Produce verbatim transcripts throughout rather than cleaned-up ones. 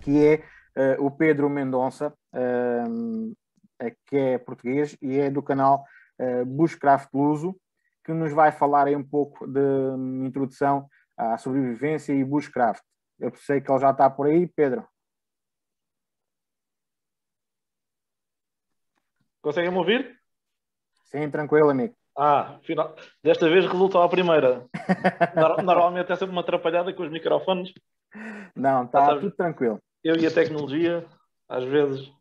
que é uh, o Pedro Mendonça, uh, que é português e é do canal uh, Bushcraft Luso, que nos vai falar aí um pouco de um, introdução à sobrevivência e bushcraft. Eu sei que ele já está por aí, Pedro. Conseguem-me ouvir? Sim, tranquilo, amigo. Ah, final... desta vez resultou a primeira. Normalmente é sempre uma atrapalhada com os microfones. Não, está tudo tranquilo. Eu e a tecnologia, às vezes...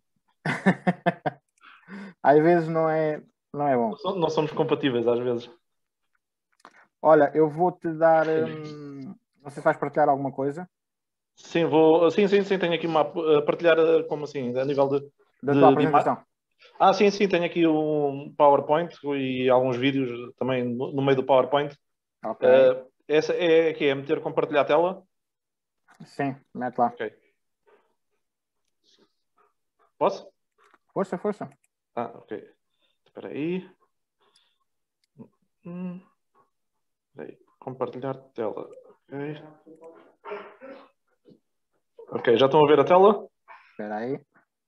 às vezes não é, não é bom. Não somos compatíveis, às vezes. Olha, eu vou-te dar... Hum, não sei se vais partilhar alguma coisa. Sim, vou... Sim, sim, sim. Tenho aqui uma... A partilhar, como assim? A nível de... Da de, tua de apresentação. ima... Ah, sim, sim. Tenho aqui um PowerPoint e alguns vídeos também no, no meio do PowerPoint. Ok. Uh, essa é que é meter compartilhar a tela? Sim, mete lá. Ok. Posso? Força, força. Ah, ok. Espera aí. Hum. Espera aí. Compartilhar tela. Ok. Ok, já estão a ver a tela? Espera aí.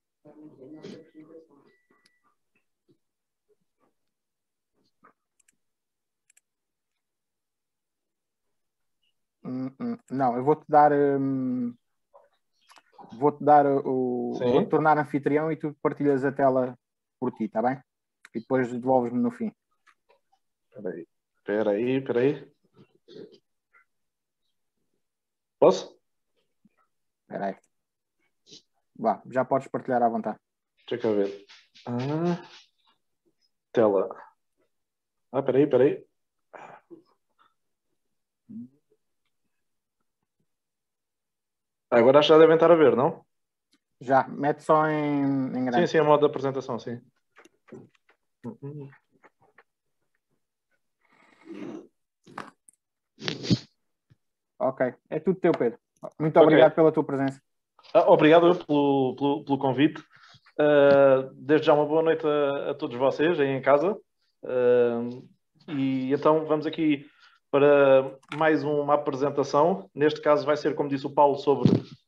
Hum, hum. Não, eu vou-te dar... Hum, vou-te dar o... Sim. Vou-te tornar anfitrião e tu partilhas a tela por ti, está bem? E depois devolves-me no fim. Espera aí. Espera aí, espera aí. Posso? Espera aí. Vá, já podes partilhar à vontade. Deixa eu ver. Ah, tela. Ah, espera aí, espera aí. Agora acho que já devem estar a ver, não? Já, mete só em, em grande. Sim, sim, a modo de apresentação, sim. Ok, é tudo teu, Pedro. Muito Okay. obrigado pela tua presença. Ah, obrigado pelo, pelo, pelo convite. Uh, desde já uma boa noite a, a todos vocês aí em casa. Uh, e então vamos aqui para mais uma apresentação. Neste caso vai ser, como disse o Paulo, sobre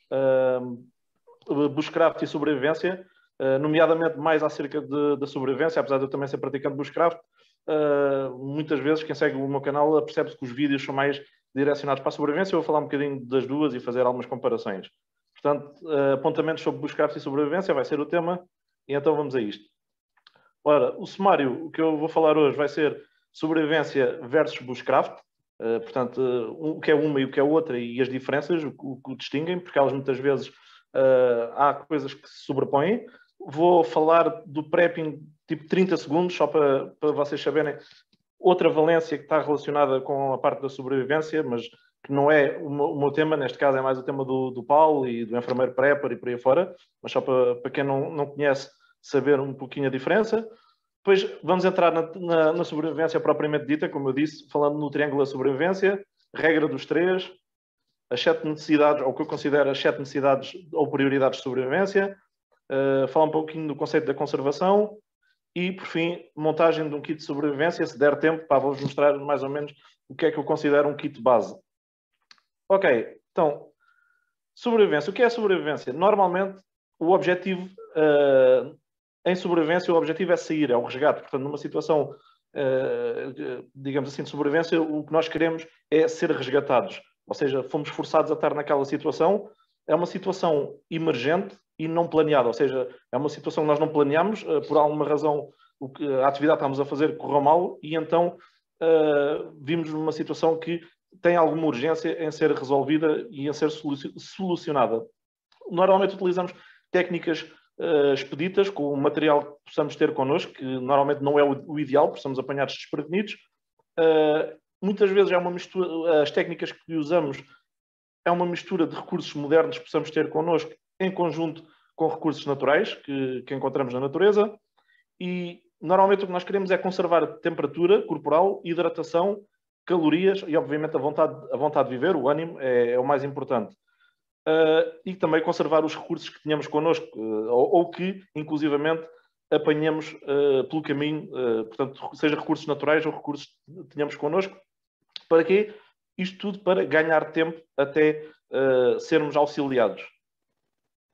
uh, bushcraft e sobrevivência, uh, nomeadamente mais acerca de, da sobrevivência, apesar de eu também ser praticante de bushcraft. Uh, muitas vezes quem segue o meu canal percebe que os vídeos são mais direcionados para a sobrevivência. Eu vou falar um bocadinho das duas e fazer algumas comparações. Portanto, uh, apontamentos sobre bushcraft e sobrevivência vai ser o tema, e então vamos a isto. Ora, o sumário, o que eu vou falar hoje vai ser sobrevivência versus bushcraft, uh, portanto, uh, o que é uma e o que é outra e as diferenças, o que o distinguem, porque elas muitas vezes uh, há coisas que se sobrepõem. Vou falar do prepping tipo trinta segundos, só para, para vocês saberem outra valência que está relacionada com a parte da sobrevivência, mas que não é o meu, o meu tema, neste caso é mais o tema do, do Paulo e do enfermeiro prepper e por aí fora, mas só para, para quem não, não conhece saber um pouquinho a diferença. Depois vamos entrar na, na, na sobrevivência propriamente dita, como eu disse, falando no triângulo da sobrevivência, regra dos três, as sete necessidades, ou o que eu considero as sete necessidades ou prioridades de sobrevivência, uh, falar um pouquinho do conceito da conservação e, por fim, montagem de um kit de sobrevivência, se der tempo, para vos mostrar mais ou menos o que é que eu considero um kit base. Ok, então, sobrevivência. O que é sobrevivência? Normalmente, o objetivo uh, em sobrevivência, o objetivo é sair, é o resgate. Portanto, numa situação, uh, digamos assim, de sobrevivência, o que nós queremos é ser resgatados. Ou seja, fomos forçados a estar naquela situação. É uma situação emergente e não planeada. Ou seja, é uma situação que nós não planeamos, uh, por alguma razão, o que, a atividade que estamos a fazer correu mal e então uh, vimos numa situação que tem alguma urgência em ser resolvida e em ser solucionada. Normalmente utilizamos técnicas uh, expeditas com o material que possamos ter connosco, que normalmente não é o, o ideal, porque somos apanhados desprevenidos. Uh, muitas vezes é uma mistura, as técnicas que usamos é uma mistura de recursos modernos que possamos ter connosco em conjunto com recursos naturais que, que encontramos na natureza. E normalmente o que nós queremos é conservar a temperatura corporal, hidratação, calorias e, obviamente, a vontade, a vontade de viver, o ânimo, é, é o mais importante. Uh, e também conservar os recursos que tínhamos connosco, uh, ou, ou que, inclusivamente, apanhamos uh, pelo caminho, uh, portanto, seja recursos naturais ou recursos que tínhamos connosco. Para quê? Isto tudo para ganhar tempo até uh, sermos auxiliados.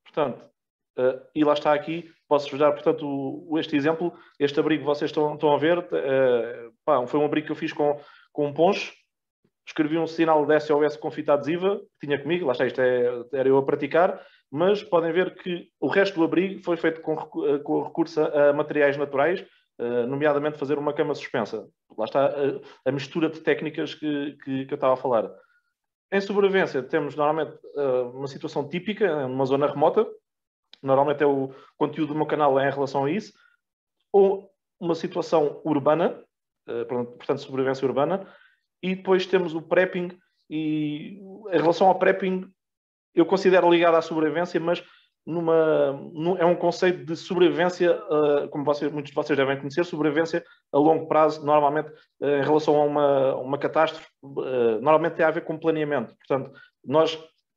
Portanto, uh, e lá está aqui, posso-vos dar, portanto, o, este exemplo, este abrigo que vocês estão, estão a ver, uh, pá, foi um abrigo que eu fiz com, com um poncho, escrevi um sinal de S O S com fita adesiva, que tinha comigo, lá está, isto é, era eu a praticar, mas podem ver que o resto do abrigo foi feito com, com recurso a, a materiais naturais, uh, nomeadamente fazer uma cama suspensa. Lá está a, a mistura de técnicas que, que, que eu estava a falar. Em sobrevivência, temos normalmente uh, uma situação típica, numa zona remota, normalmente é o conteúdo do meu canal em relação a isso, ou uma situação urbana, uh, portanto, sobrevivência urbana, e depois temos o prepping, e em relação ao prepping, eu considero ligado à sobrevivência, mas numa, num, é um conceito de sobrevivência, uh, como vocês, muitos de vocês devem conhecer, sobrevivência a longo prazo, normalmente uh, em relação a uma, uma catástrofe, uh, normalmente tem a ver com planeamento. Portanto, nós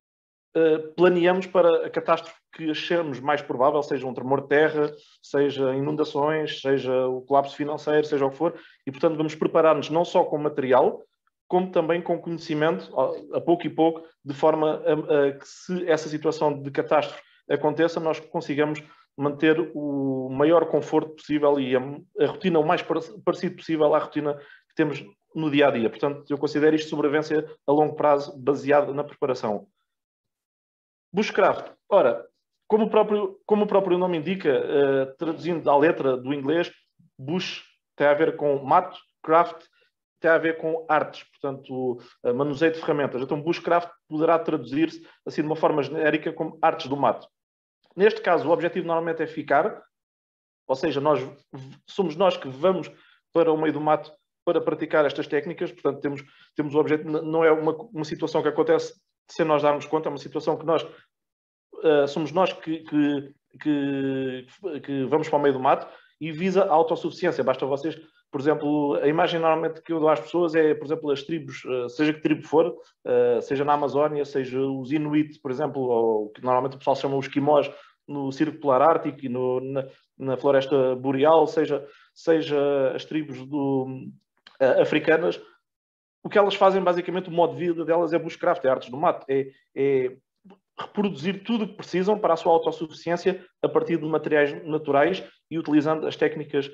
uh, planeamos para a catástrofe que achamos mais provável, seja um tremor de terra, seja inundações, seja o colapso financeiro, seja o que for, e portanto vamos preparar-nos não só com material, como também com conhecimento, a pouco e pouco, de forma a, a que se essa situação de catástrofe aconteça, nós consigamos manter o maior conforto possível e a, a rotina o mais parecido possível à rotina que temos no dia-a-dia. Portanto, eu considero isto sobrevivência a longo prazo, baseado na preparação. Bushcraft. Ora, como o próprio, como o próprio nome indica, uh, traduzindo à letra do inglês, bush tem a ver com mato, craft tem a ver com artes, portanto, manuseio de ferramentas. Então, bushcraft poderá traduzir-se assim de uma forma genérica como artes do mato. Neste caso, o objetivo normalmente é ficar, ou seja, nós, somos nós que vamos para o meio do mato para praticar estas técnicas, portanto, temos, temos o objetivo, não é uma, uma situação que acontece sem nós darmos conta, é uma situação que nós, uh, somos nós que, que, que, que vamos para o meio do mato e visa a autossuficiência. Basta vocês... Por exemplo, a imagem normalmente que eu dou às pessoas é, por exemplo, as tribos, seja que tribo for, seja na Amazónia, seja os Inuit, por exemplo, ou que normalmente o pessoal chama os Esquimós no Círculo Polar Ártico e no, na, na Floresta Boreal, seja, seja as tribos do, uh, africanas. O que elas fazem, basicamente, o modo de vida delas é bushcraft, é artes do mato, é, é reproduzir tudo o que precisam para a sua autossuficiência a partir de materiais naturais e utilizando as técnicas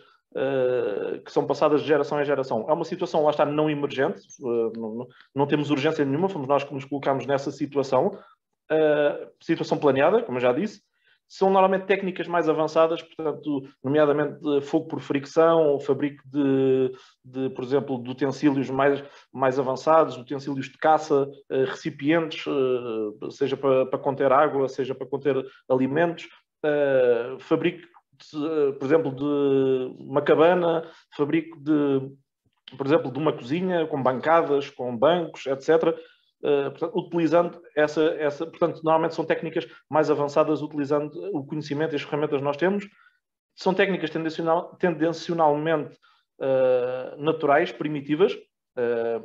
Uh, que são passadas de geração em geração. É uma situação, lá está, não emergente, uh, não, não, não temos urgência nenhuma, fomos nós que nos colocamos nessa situação, uh, situação planeada, como eu já disse. São normalmente técnicas mais avançadas, portanto, nomeadamente de fogo por fricção, o fabrico de, de, por exemplo, de utensílios mais, mais avançados, utensílios de caça, uh, recipientes, uh, seja para, para conter água, seja para conter alimentos, uh, fabrico De, por exemplo, de uma cabana, fabrico de, por exemplo, de uma cozinha, com bancadas, com bancos, etcétera. Uh, portanto, utilizando essa, essa... Portanto, normalmente são técnicas mais avançadas, utilizando o conhecimento e as ferramentas que nós temos. São técnicas tendencional, tendencionalmente uh, naturais, primitivas, uh,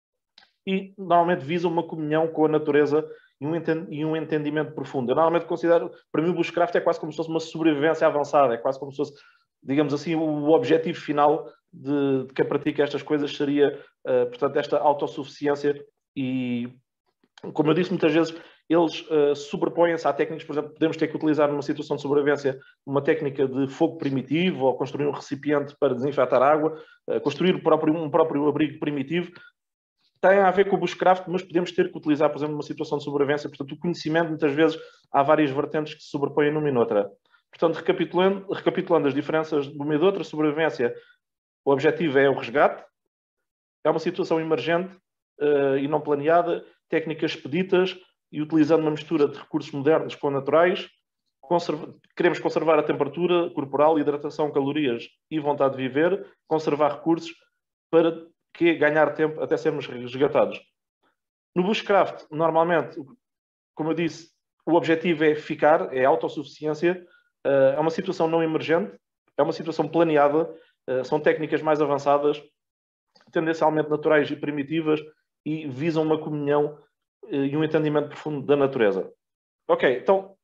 e normalmente visam uma comunhão com a natureza e um entendimento profundo. Eu normalmente considero, para mim o bushcraft é quase como se fosse uma sobrevivência avançada, é quase como se fosse, digamos assim, o objetivo final de, de quem pratica estas coisas seria, uh, portanto, esta autossuficiência e, como eu disse muitas vezes, eles uh, sobrepõem-se a técnicas, por exemplo, podemos ter que utilizar numa situação de sobrevivência uma técnica de fogo primitivo ou construir um recipiente para desinfetar água, uh, construir o próprio, um próprio abrigo primitivo. Tem a ver com o bushcraft, mas podemos ter que utilizar, por exemplo, numa situação de sobrevivência. Portanto, o conhecimento, muitas vezes, há várias vertentes que se sobrepõem numa e noutra. Portanto, recapitulando, recapitulando as diferenças de uma e de outra, sobrevivência, o objetivo é o resgate, é uma situação emergente uh, e não planeada, técnicas expeditas e utilizando uma mistura de recursos modernos com naturais. Conserva... Queremos conservar a temperatura corporal, hidratação, calorias e vontade de viver, conservar recursos para que é ganhar tempo até sermos resgatados. No bushcraft, normalmente, como eu disse, o objetivo é ficar, é a autossuficiência, é uma situação não emergente, é uma situação planeada, são técnicas mais avançadas, tendencialmente naturais e primitivas e visam uma comunhão e um entendimento profundo da natureza. Ok, então,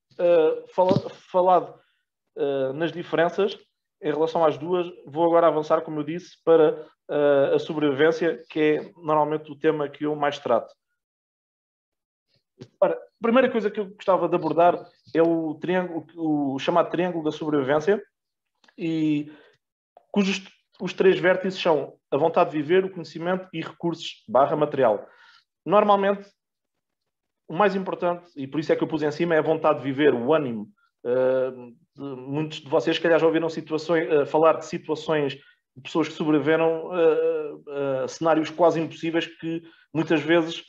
falado nas diferenças, em relação às duas, vou agora avançar, como eu disse, para uh, a sobrevivência, que é normalmente o tema que eu mais trato. Ora, a primeira coisa que eu gostava de abordar é o, triângulo, o chamado triângulo da sobrevivência, e cujos os três vértices são a vontade de viver, o conhecimento e recursos barra material. Normalmente, o mais importante, e por isso é que eu pus em cima, é a vontade de viver, o ânimo. Uh, muitos de vocês, se calhar, já ouviram situações, uh, falar de situações de pessoas que sobreviveram uh, uh, cenários quase impossíveis, que muitas vezes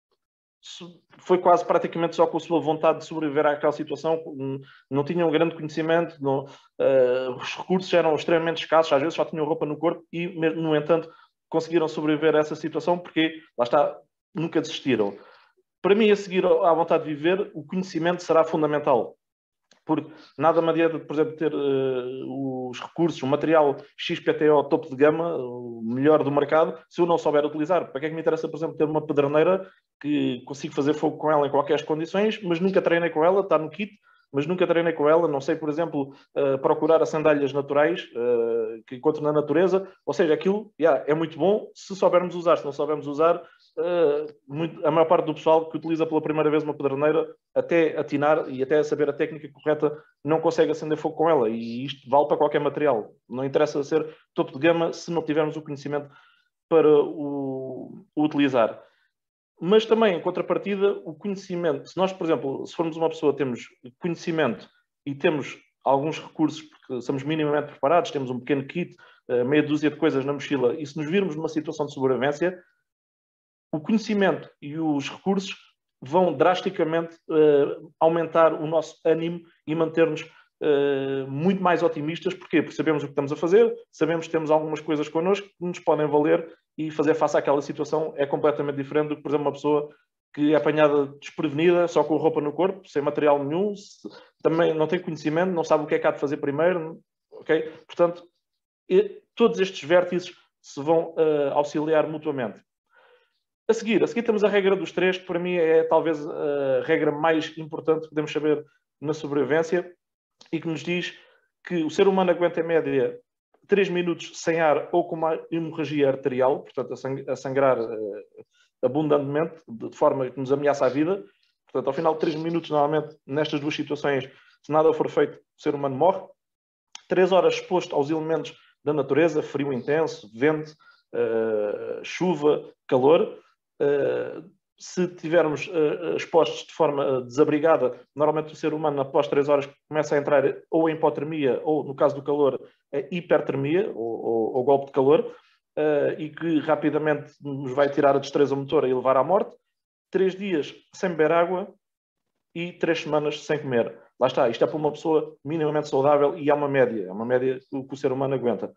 foi quase praticamente só com a sua vontade de sobreviver àquela situação, não tinham grande conhecimento, não, uh, os recursos eram extremamente escassos, às vezes só tinham roupa no corpo e, no entanto, conseguiram sobreviver a essa situação porque, lá está, nunca desistiram. Para mim, a seguir à vontade de viver, o conhecimento será fundamental. Porque nada me adianta, por exemplo, ter uh, os recursos, o material X P T O topo de gama, o melhor do mercado, se eu não souber utilizar. Para que é que me interessa, por exemplo, ter uma pederneira que consigo fazer fogo com ela em qualquer condições, mas nunca treinei com ela, está no kit, mas nunca treinei com ela, não sei, por exemplo, uh, procurar as sandálias naturais uh, que encontro na natureza. Ou seja, aquilo yeah, é muito bom se soubermos usar. Se não soubermos usar, uh, muito, a maior parte do pessoal que utiliza pela primeira vez uma pederneira, até atinar e até saber a técnica correta, não consegue acender fogo com ela. E isto vale para qualquer material. Não interessa ser topo de gama se não tivermos o conhecimento para o, o utilizar. Mas também, em contrapartida, o conhecimento. Se nós, por exemplo, se formos uma pessoa, temos conhecimento e temos alguns recursos, porque somos minimamente preparados, temos um pequeno kit, meia dúzia de coisas na mochila, e se nos virmos numa situação de sobrevivência, o conhecimento e os recursos vão drasticamente uh, aumentar o nosso ânimo e manter-nos uh, muito mais otimistas. Porquê? Porque sabemos o que estamos a fazer, sabemos que temos algumas coisas connosco que nos podem valer, e fazer face àquela situação é completamente diferente do que, por exemplo, uma pessoa que é apanhada desprevenida, só com roupa no corpo, sem material nenhum, se, também não tem conhecimento, não sabe o que é que há de fazer primeiro, ok? Portanto, e, todos estes vértices se vão uh, auxiliar mutuamente. A seguir, a seguir temos a regra dos três, que para mim é talvez a regra mais importante que podemos saber na sobrevivência, e que nos diz que o ser humano aguenta em média três minutos sem ar ou com uma hemorragia arterial, portanto a sangrar uh, abundantemente, de forma que nos ameaça a vida. Portanto, ao final de três minutos, normalmente, nestas duas situações, se nada for feito, o ser humano morre. três horas exposto aos elementos da natureza, frio intenso, vento, uh, chuva, calor. Uh, se tivermos uh, expostos de forma desabrigada, normalmente o ser humano, após três horas, começa a entrar ou em hipotermia, ou, no caso do calor, a hipertermia, ou, ou, ou golpe de calor, uh, e que rapidamente nos vai tirar a destreza motora e levar à morte. Três dias sem beber água e três semanas sem comer. Lá está, isto é para uma pessoa minimamente saudável e é uma média, é uma média que o ser humano aguenta.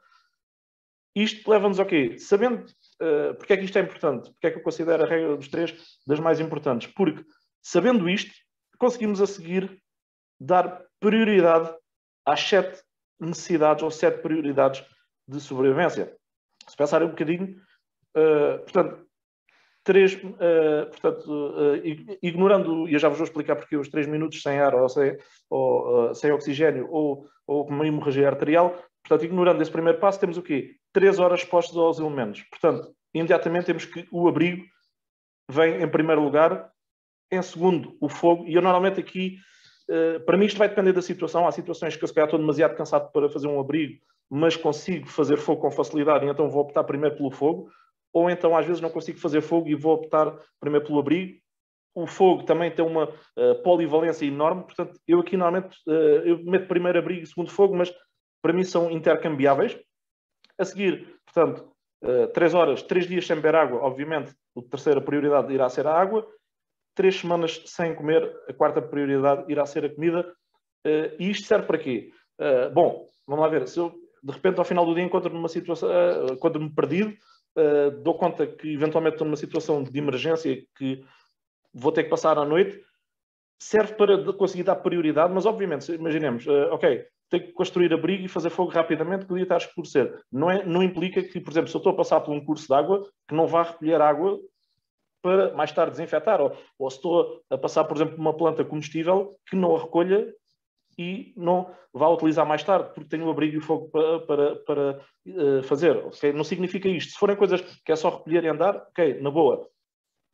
Isto leva-nos ao quê? Sabendo uh, porque é que isto é importante, porque é que eu considero a regra dos três das mais importantes? Porque, sabendo isto, conseguimos a seguir dar prioridade às sete necessidades ou sete prioridades de sobrevivência. Se pensarem um bocadinho, uh, portanto, três, uh, portanto uh, ignorando, e eu já vos vou explicar porque os três minutos sem ar ou sem, ou, uh, sem oxigênio ou, ou com uma hemorragia arterial, portanto, ignorando esse primeiro passo, temos o quê? Três horas expostos aos elementos. Portanto, imediatamente temos que o abrigo vem em primeiro lugar, em segundo o fogo, e eu normalmente aqui, uh, para mim isto vai depender da situação. Há situações que eu se calhar estou demasiado cansado para fazer um abrigo, mas consigo fazer fogo com facilidade, e então vou optar primeiro pelo fogo. Ou então, às vezes, não consigo fazer fogo e vou optar primeiro pelo abrigo. O fogo também tem uma uh, polivalência enorme, portanto, eu aqui normalmente uh, eu meto primeiro abrigo e segundo fogo, mas para mim são intercambiáveis. A seguir, portanto, uh, três horas, três dias sem beber água, obviamente, a terceira prioridade irá ser a água. Três semanas sem comer, a quarta prioridade irá ser a comida. Uh, e isto serve para quê? Uh, bom, vamos lá ver, se eu de repente ao final do dia encontro-me numa situação, uh, encontro-me perdido, Uh, dou conta que eventualmente estou numa situação de emergência que vou ter que passar a noite, serve para conseguir dar prioridade, mas obviamente, imaginemos, uh, ok, tenho que construir abrigo e fazer fogo rapidamente que o dia está a escurecer. Não, é, não implica que, por exemplo, se eu estou a passar por um curso de água, que não vá recolher água para mais tarde desinfetar, ou, ou se estou a passar, por exemplo, por uma planta comestível, que não a recolha e não vá utilizar mais tarde, porque tenho o abrigo e o fogo para, para, para uh, fazer. Okay? Não significa isto. Se forem coisas que é só recolher e andar, ok, na boa.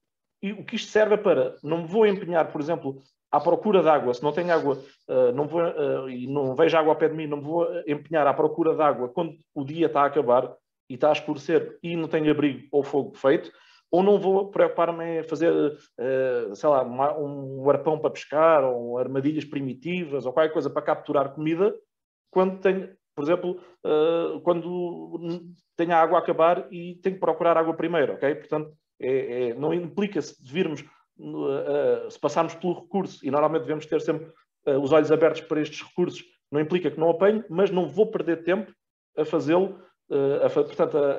e o que isto serve é para, não me vou empenhar, por exemplo, à procura de água, se não tenho água uh, não vou, uh, e não vejo água ao pé de mim, não me vou empenhar à procura de água quando o dia está a acabar e está a escurecer e não tenho abrigo ou fogo feito, ou não vou preocupar-me em fazer, uh, sei lá, uma, um arpão para pescar, ou armadilhas primitivas, ou qualquer coisa para capturar comida, quando tenho, por exemplo, uh, quando tenho a água a acabar e tenho que procurar água primeiro, ok? Portanto, é, é, não implica-se virmos, uh, uh, se passarmos pelo recurso, e normalmente devemos ter sempre uh, os olhos abertos para estes recursos, não implica que não apanhe, mas não vou perder tempo a fazê-lo, uh, a, portanto, a,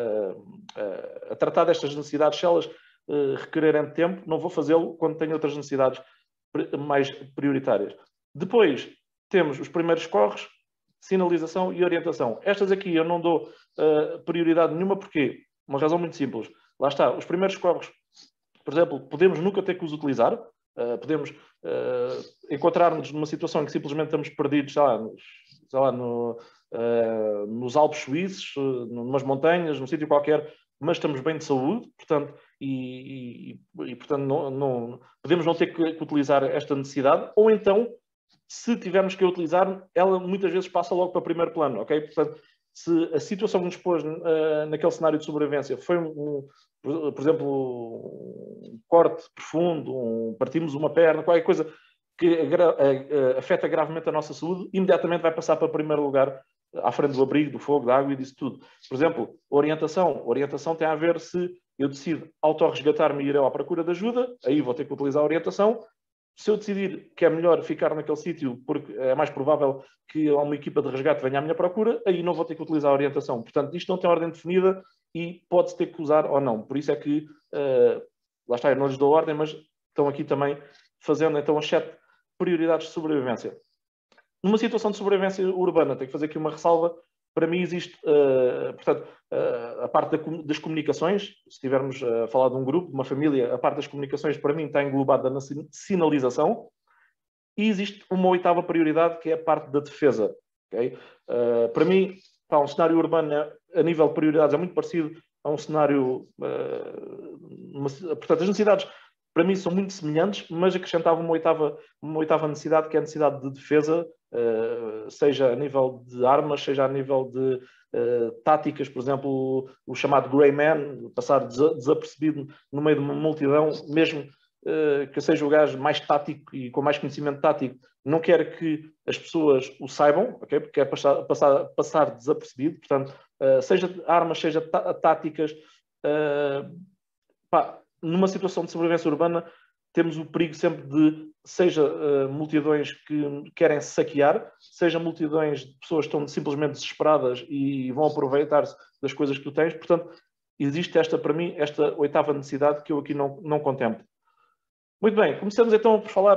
a, a, a tratar destas necessidades, se elas uh, requererem tempo, não vou fazê-lo quando tenho outras necessidades mais prioritárias. Depois, temos os primeiros corres, sinalização e orientação. Estas aqui eu não dou uh, prioridade nenhuma, porque uma razão muito simples. Lá está, os primeiros corres, por exemplo, podemos nunca ter que os utilizar, uh, podemos uh, encontrar-nos numa situação em que simplesmente estamos perdidos, sei lá, nos, sei lá no, uh, nos Alpes suíços, uh, numas montanhas, num sítio qualquer, mas estamos bem de saúde, portanto, e, e, e portanto não, não, podemos não ter que, que utilizar esta necessidade, ou então, se tivermos que a utilizar, ela muitas vezes passa logo para o primeiro plano, ok? Portanto, se a situação que nos pôs uh, naquele cenário de sobrevivência foi, um, um, por, por exemplo, um corte profundo, um, partimos uma perna, qualquer coisa que agra, uh, afeta gravemente a nossa saúde, imediatamente vai passar para o primeiro lugar, à frente do abrigo, do fogo, da água e disso tudo. Por exemplo, orientação. Orientação tem a ver se eu decido autorresgatar-me e ir à procura de ajuda, aí vou ter que utilizar a orientação. Se eu decidir que é melhor ficar naquele sítio porque é mais provável que uma equipa de resgate venha à minha procura, aí não vou ter que utilizar a orientação. Portanto, isto não tem ordem definida e pode-se ter que usar ou não. Por isso é que, uh, lá está, eu não lhes dou ordem, mas estão aqui também fazendo então as sete prioridades de sobrevivência. Numa situação de sobrevivência urbana, tenho que fazer aqui uma ressalva. Para mim existe, uh, portanto, uh, a parte da, das comunicações, se estivermos a falar de um grupo, de uma família, a parte das comunicações para mim está englobada na sinalização, e existe uma oitava prioridade que é a parte da defesa. Okay? Uh, para mim, pá, um cenário urbano a nível de prioridades é muito parecido a um cenário... Uh, uma, portanto, as necessidades para mim são muito semelhantes, mas acrescentava uma oitava, uma oitava necessidade, que é a necessidade de defesa, uh, seja a nível de armas, seja a nível de uh, táticas, por exemplo, o, o chamado grey man, passar desapercebido no meio de uma multidão, mesmo uh, que seja o gajo mais tático e com mais conhecimento tático, não quer que as pessoas o saibam, okay? Porque quer passar, passar, passar desapercebido, portanto, uh, seja armas, seja táticas, uh, pá, numa situação de sobrevivência urbana, temos o perigo sempre de, seja uh, multidões que querem saquear, seja multidões de pessoas que estão simplesmente desesperadas e vão aproveitar-se das coisas que tu tens. Portanto, existe esta, para mim, esta oitava necessidade que eu aqui não, não contemplo. Muito bem, começamos então por falar,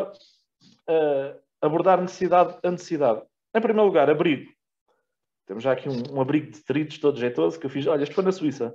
uh, abordar necessidade a necessidade. Em primeiro lugar, abrigo. Temos já aqui um, um abrigo de detritos todo jeitoso que eu fiz. Olha, este foi na Suíça.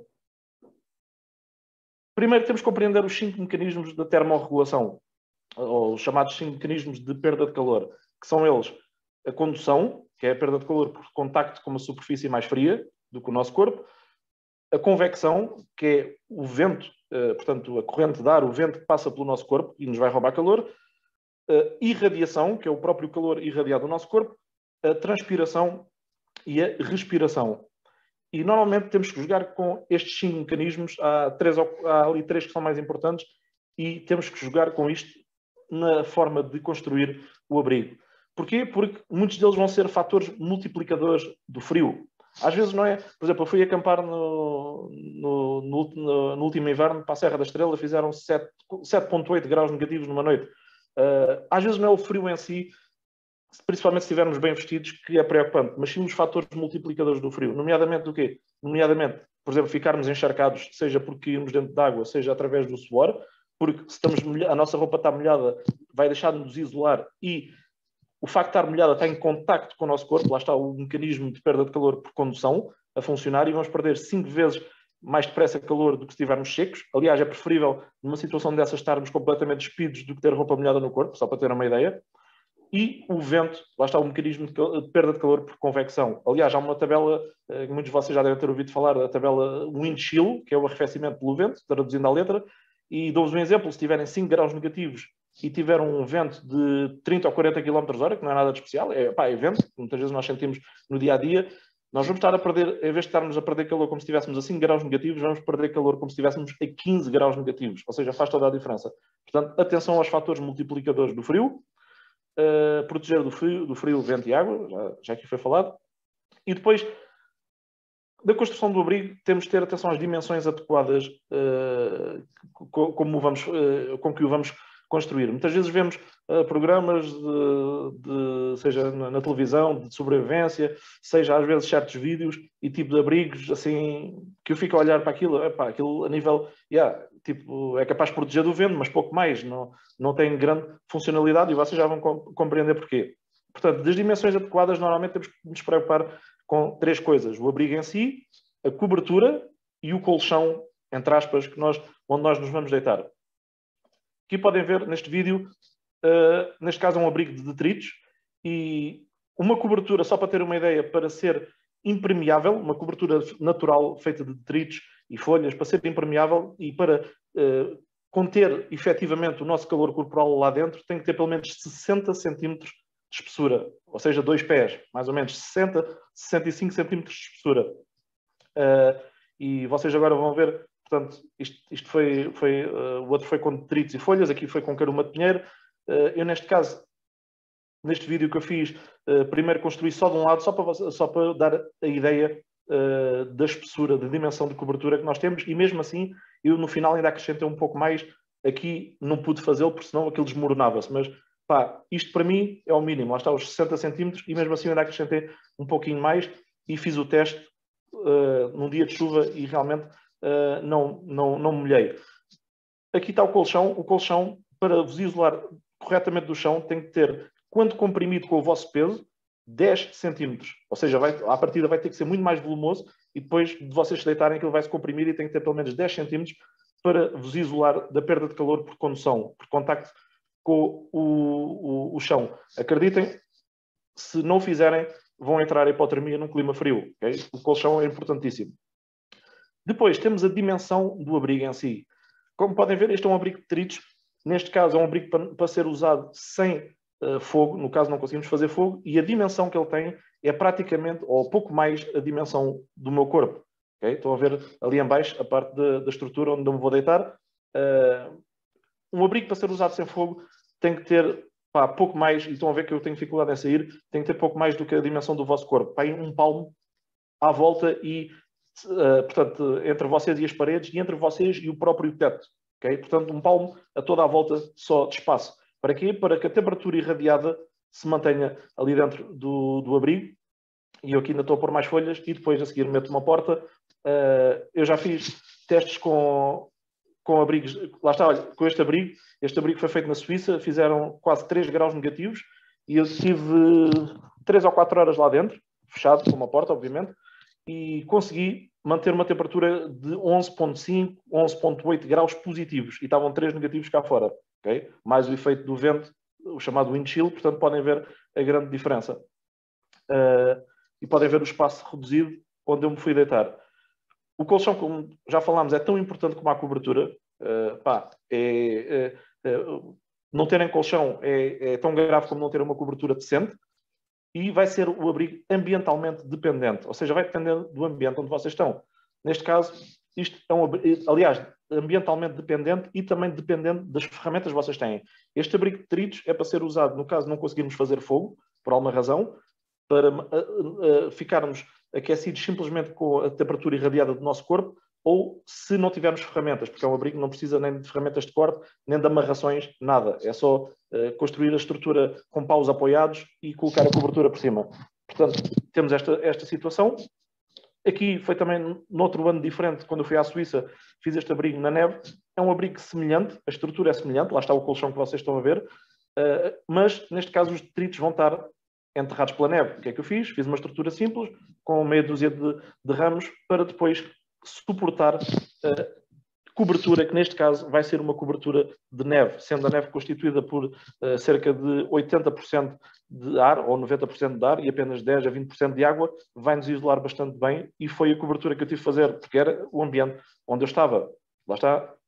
Primeiro temos que compreender os cinco mecanismos da termorregulação, ou os chamados cinco mecanismos de perda de calor, que são eles a condução, que é a perda de calor por contacto com uma superfície mais fria do que o nosso corpo, a convecção, que é o vento, portanto a corrente de ar, o vento que passa pelo nosso corpo e nos vai roubar calor, a irradiação, que é o próprio calor irradiado do nosso corpo, a transpiração e a respiração. E normalmente temos que jogar com estes cinco mecanismos. Há, três, há ali três que são mais importantes e temos que jogar com isto na forma de construir o abrigo. Porquê? Porque muitos deles vão ser fatores multiplicadores do frio. Às vezes não é... Por exemplo, eu fui acampar no, no, no, no último inverno para a Serra da Estrela, fizeram sete vírgula oito graus negativos numa noite. Uh, às vezes não é o frio em si, principalmente se estivermos bem vestidos, que é preocupante, mas sim os fatores multiplicadores do frio, nomeadamente do quê? Nomeadamente, por exemplo, ficarmos encharcados, seja porque irmos dentro de água, seja através do suor, porque se estamos, a nossa roupa está molhada, vai deixar de nos isolar e o facto de estar molhada está em contacto com o nosso corpo, lá está o mecanismo de perda de calor por condução a funcionar e vamos perder cinco vezes mais depressa calor do que se estivermos secos. Aliás, é preferível numa situação dessas estarmos completamente despidos do que ter roupa molhada no corpo, só para ter uma ideia. E o vento, lá está o mecanismo de perda de calor por convecção. Aliás, há uma tabela, que muitos de vocês já devem ter ouvido falar, a tabela wind chill, que é o arrefecimento pelo vento, traduzindo à letra, E dou-vos um exemplo, se tiverem cinco graus negativos e tiver um vento de trinta ou quarenta quilómetros hora, que não é nada de especial, é, pá, é vento, que muitas vezes nós sentimos no dia-a-dia, nós vamos estar a perder, em vez de estarmos a perder calor como se estivéssemos a cinco graus negativos, vamos perder calor como se estivéssemos a quinze graus negativos, ou seja, faz toda a diferença. Portanto, atenção aos fatores multiplicadores do frio, uh, proteger do frio, do frio, vento e água, já, já aqui foi falado, e depois, da construção do abrigo, temos de ter atenção às dimensões adequadas uh, como vamos, uh, com que o vamos construir. Muitas vezes vemos uh, programas, de, de, seja na, na televisão, de sobrevivência, seja às vezes certos vídeos e tipo de abrigos, assim, que eu fico a olhar para aquilo, epá, aquilo a nível, yeah, tipo, é capaz de proteger do vento, mas pouco mais, não, não tem grande funcionalidade e vocês já vão compreender porquê. Portanto, das dimensões adequadas, normalmente temos que nos preocupar com três coisas: o abrigo em si, a cobertura e o colchão, entre aspas, que nós, onde nós nos vamos deitar. Aqui podem ver neste vídeo, uh, neste caso é um abrigo de detritos, e uma cobertura, só para ter uma ideia, para ser impermeável, uma cobertura natural feita de detritos e folhas, para ser impermeável e para uh, conter efetivamente o nosso calor corporal lá dentro, tem que ter pelo menos sessenta centímetros de espessura, ou seja, dois pés, mais ou menos sessenta, sessenta e cinco centímetros de espessura. Uh, e vocês agora vão ver, portanto, isto, isto foi, foi uh, o outro foi com detritos e folhas, aqui foi com caruma de pinheiro. Uh, eu, neste caso, neste vídeo que eu fiz, uh, primeiro construí só de um lado, só para, só para dar a ideia uh, da espessura, da dimensão de cobertura que nós temos, e mesmo assim, eu no final ainda acrescentei um pouco mais. Aqui não pude fazê-lo, porque senão aquilo desmoronava-se, mas pá, isto para mim é o mínimo, lá está os sessenta centímetros, e mesmo assim eu ainda acrescentei um pouquinho mais e fiz o teste uh, num dia de chuva e realmente uh, não, não, não me molhei. Aqui está o colchão. O colchão, para vos isolar corretamente do chão, tem que ter, quando comprimido com o vosso peso, dez centímetros. Ou seja, vai, à partida vai ter que ser muito mais volumoso e depois de vocês se deitarem aquilo vai se comprimir e tem que ter pelo menos dez centímetros para vos isolar da perda de calor por condução, por contacto com o, o, o chão. Acreditem, se não o fizerem, vão entrar em hipotermia num clima frio. Okay? O colchão é importantíssimo. Depois temos a dimensão do abrigo em si. Como podem ver, este é um abrigo de detritos. Neste caso é um abrigo para, para ser usado sem uh, fogo. No caso não conseguimos fazer fogo. E a dimensão que ele tem é praticamente, ou pouco mais, a dimensão do meu corpo. Okay? Estão a ver ali em baixo a parte da, da estrutura onde eu me vou deitar. Uh, Um abrigo para ser usado sem fogo tem que ter, pá, pouco mais, e estão a ver que eu tenho dificuldade em sair, tem que ter pouco mais do que a dimensão do vosso corpo. Pá, um palmo à volta e, uh, portanto, entre vocês e as paredes, e entre vocês e o próprio teto. Okay? Portanto, um palmo a toda a volta só de espaço. Para quê? Para que a temperatura irradiada se mantenha ali dentro do, do abrigo. E eu aqui ainda estou a pôr mais folhas e depois a seguir meto uma porta. Uh, eu já fiz testes com... com abrigos, lá está, olha, com este abrigo, este abrigo foi feito na Suíça, fizeram quase três graus negativos e eu tive três ou quatro horas lá dentro, fechado com uma porta, obviamente, e consegui manter uma temperatura de onze vírgula cinco, onze vírgula oito graus positivos e estavam três negativos cá fora, okay? Mais o efeito do vento, o chamado wind chill, portanto podem ver a grande diferença. Uh, e podem ver o espaço reduzido onde eu me fui deitar. O colchão, como já falámos, é tão importante como a cobertura. Uh, pá, é, é, é, não terem colchão é, é tão grave como não ter uma cobertura decente, e vai ser o abrigo ambientalmente dependente, ou seja, vai depender do ambiente onde vocês estão. Neste caso, isto é um abrigo, aliás, ambientalmente dependente e também dependente das ferramentas que vocês têm. Este abrigo de detritos é para ser usado, no caso não conseguirmos fazer fogo, por alguma razão, para uh, uh, ficarmos aquecidos simplesmente com a temperatura irradiada do nosso corpo, ou se não tivermos ferramentas, porque é um abrigo que não precisa nem de ferramentas de corte, nem de amarrações, nada. É só uh, construir a estrutura com paus apoiados e colocar a cobertura por cima. Portanto, temos esta, esta situação. Aqui foi também, noutro ano diferente, quando eu fui à Suíça, fiz este abrigo na neve. É um abrigo semelhante, a estrutura é semelhante, lá está o colchão que vocês estão a ver, uh, mas, neste caso, os detritos vão estar enterrados pela neve. O que é que eu fiz? Fiz uma estrutura simples, com meia dúzia de, de ramos, para depois suportar a cobertura, que neste caso vai ser uma cobertura de neve, sendo a neve constituída por uh, cerca de oitenta por cento de ar, ou noventa por cento de ar, e apenas dez a vinte por cento de água, vai nos isolar bastante bem, e foi a cobertura que eu tive de fazer, porque era o ambiente onde eu estava. Lá está,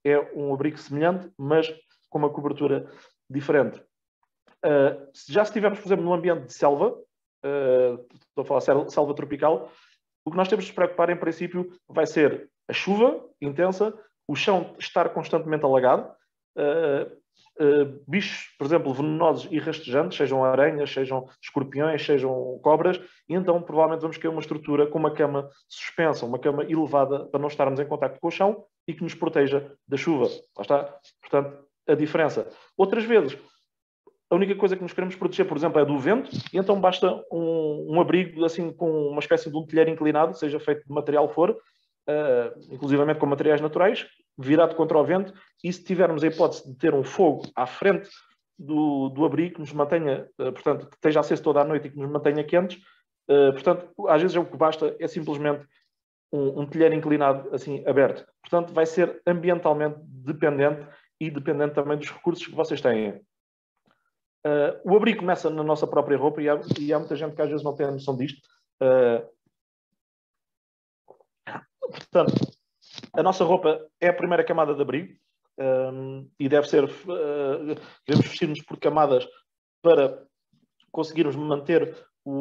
é um abrigo semelhante, mas com uma cobertura diferente. Uh, já se estivermos, por exemplo, num ambiente de selva, uh, estou a falar selva, selva tropical, o que nós temos de nos preocupar, em princípio, vai ser a chuva intensa, o chão estar constantemente alagado, uh, uh, bichos, por exemplo, venenosos e rastejantes, sejam aranhas, sejam escorpiões, sejam cobras, e então provavelmente vamos ter uma estrutura com uma cama suspensa, uma cama elevada, para não estarmos em contacto com o chão e que nos proteja da chuva. Lá está, portanto, a diferença. Outras vezes, a única coisa que nos queremos proteger, por exemplo, é do vento, e então basta um, um abrigo assim com uma espécie de um telheiro inclinado, seja feito de material for, uh, inclusivamente com materiais naturais, virado contra o vento, e se tivermos a hipótese de ter um fogo à frente do, do abrigo, que nos mantenha, uh, portanto, que esteja aceso toda a noite e que nos mantenha quentes, uh, portanto, às vezes o que basta é simplesmente um, um telheiro inclinado assim aberto. Portanto, vai ser ambientalmente dependente e dependente também dos recursos que vocês têm. Uh, o abrigo começa na nossa própria roupa e há, e há muita gente que às vezes não tem a noção disto. Uh, portanto, a nossa roupa é a primeira camada de abrigo um, e deve ser, uh, devemos vestir-nos por camadas para conseguirmos manter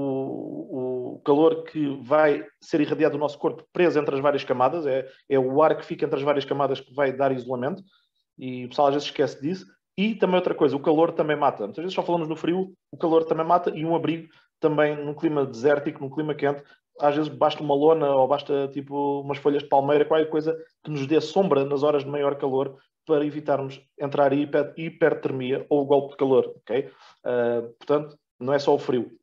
o, o calor que vai ser irradiado do nosso corpo preso entre as várias camadas. É, é o ar que fica entre as várias camadas que vai dar isolamento, e o pessoal às vezes esquece disso. E também outra coisa, o calor também mata. Muitas vezes só falamos no frio, o calor também mata, e um abrigo também num clima desértico, num clima quente, às vezes basta uma lona ou basta tipo umas folhas de palmeira, qualquer coisa que nos dê sombra nas horas de maior calor para evitarmos entrar em hiper, hipertermia ou o golpe de calor, ok? Uh, portanto, não é só o frio.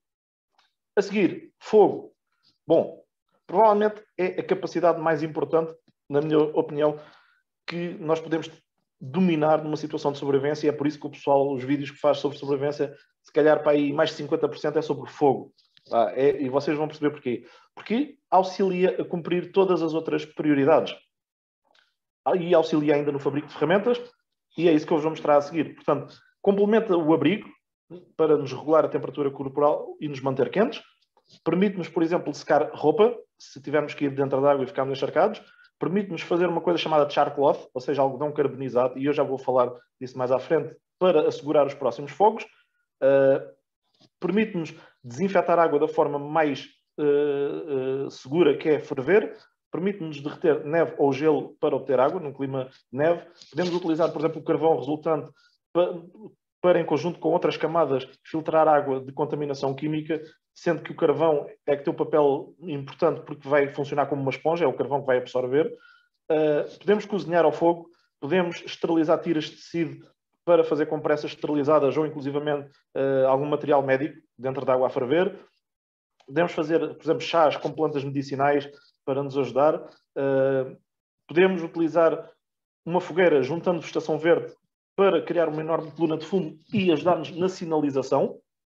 A seguir, fogo. Bom, provavelmente é a capacidade mais importante, na minha opinião, que nós podemos dominar numa situação de sobrevivência, e é por isso que o pessoal, os vídeos que faz sobre sobrevivência, se calhar para aí mais de cinquenta por cento é sobre fogo. Ah, é, e vocês vão perceber porquê. Porque auxilia a cumprir todas as outras prioridades. Ah, e auxilia ainda no fabrico de ferramentas, e é isso que eu vos vou mostrar a seguir. Portanto, complementa o abrigo para nos regular a temperatura corporal e nos manter quentes. Permite-nos, por exemplo, secar roupa, se tivermos que ir dentro da água e ficarmos encharcados. Permite-nos fazer uma coisa chamada char cloth, ou seja, algodão carbonizado, e eu já vou falar disso mais à frente, para assegurar os próximos fogos. Uh, permite-nos desinfetar a água da forma mais uh, uh, segura, que é ferver. Permite-nos derreter neve ou gelo para obter água, num clima de neve. Podemos utilizar, por exemplo, o carvão resultante para, para, em conjunto com outras camadas, filtrar água de contaminação química, sendo que o carvão é que tem um papel importante porque vai funcionar como uma esponja, é o carvão que vai absorver. Uh, podemos cozinhar ao fogo, podemos esterilizar tiras de tecido para fazer compressas esterilizadas ou, inclusivamente, uh, algum material médico dentro da água a ferver. Podemos fazer, por exemplo, chás com plantas medicinais para nos ajudar. Uh, podemos utilizar uma fogueira juntando vegetação verde para criar uma enorme coluna de fumo e ajudar-nos na sinalização.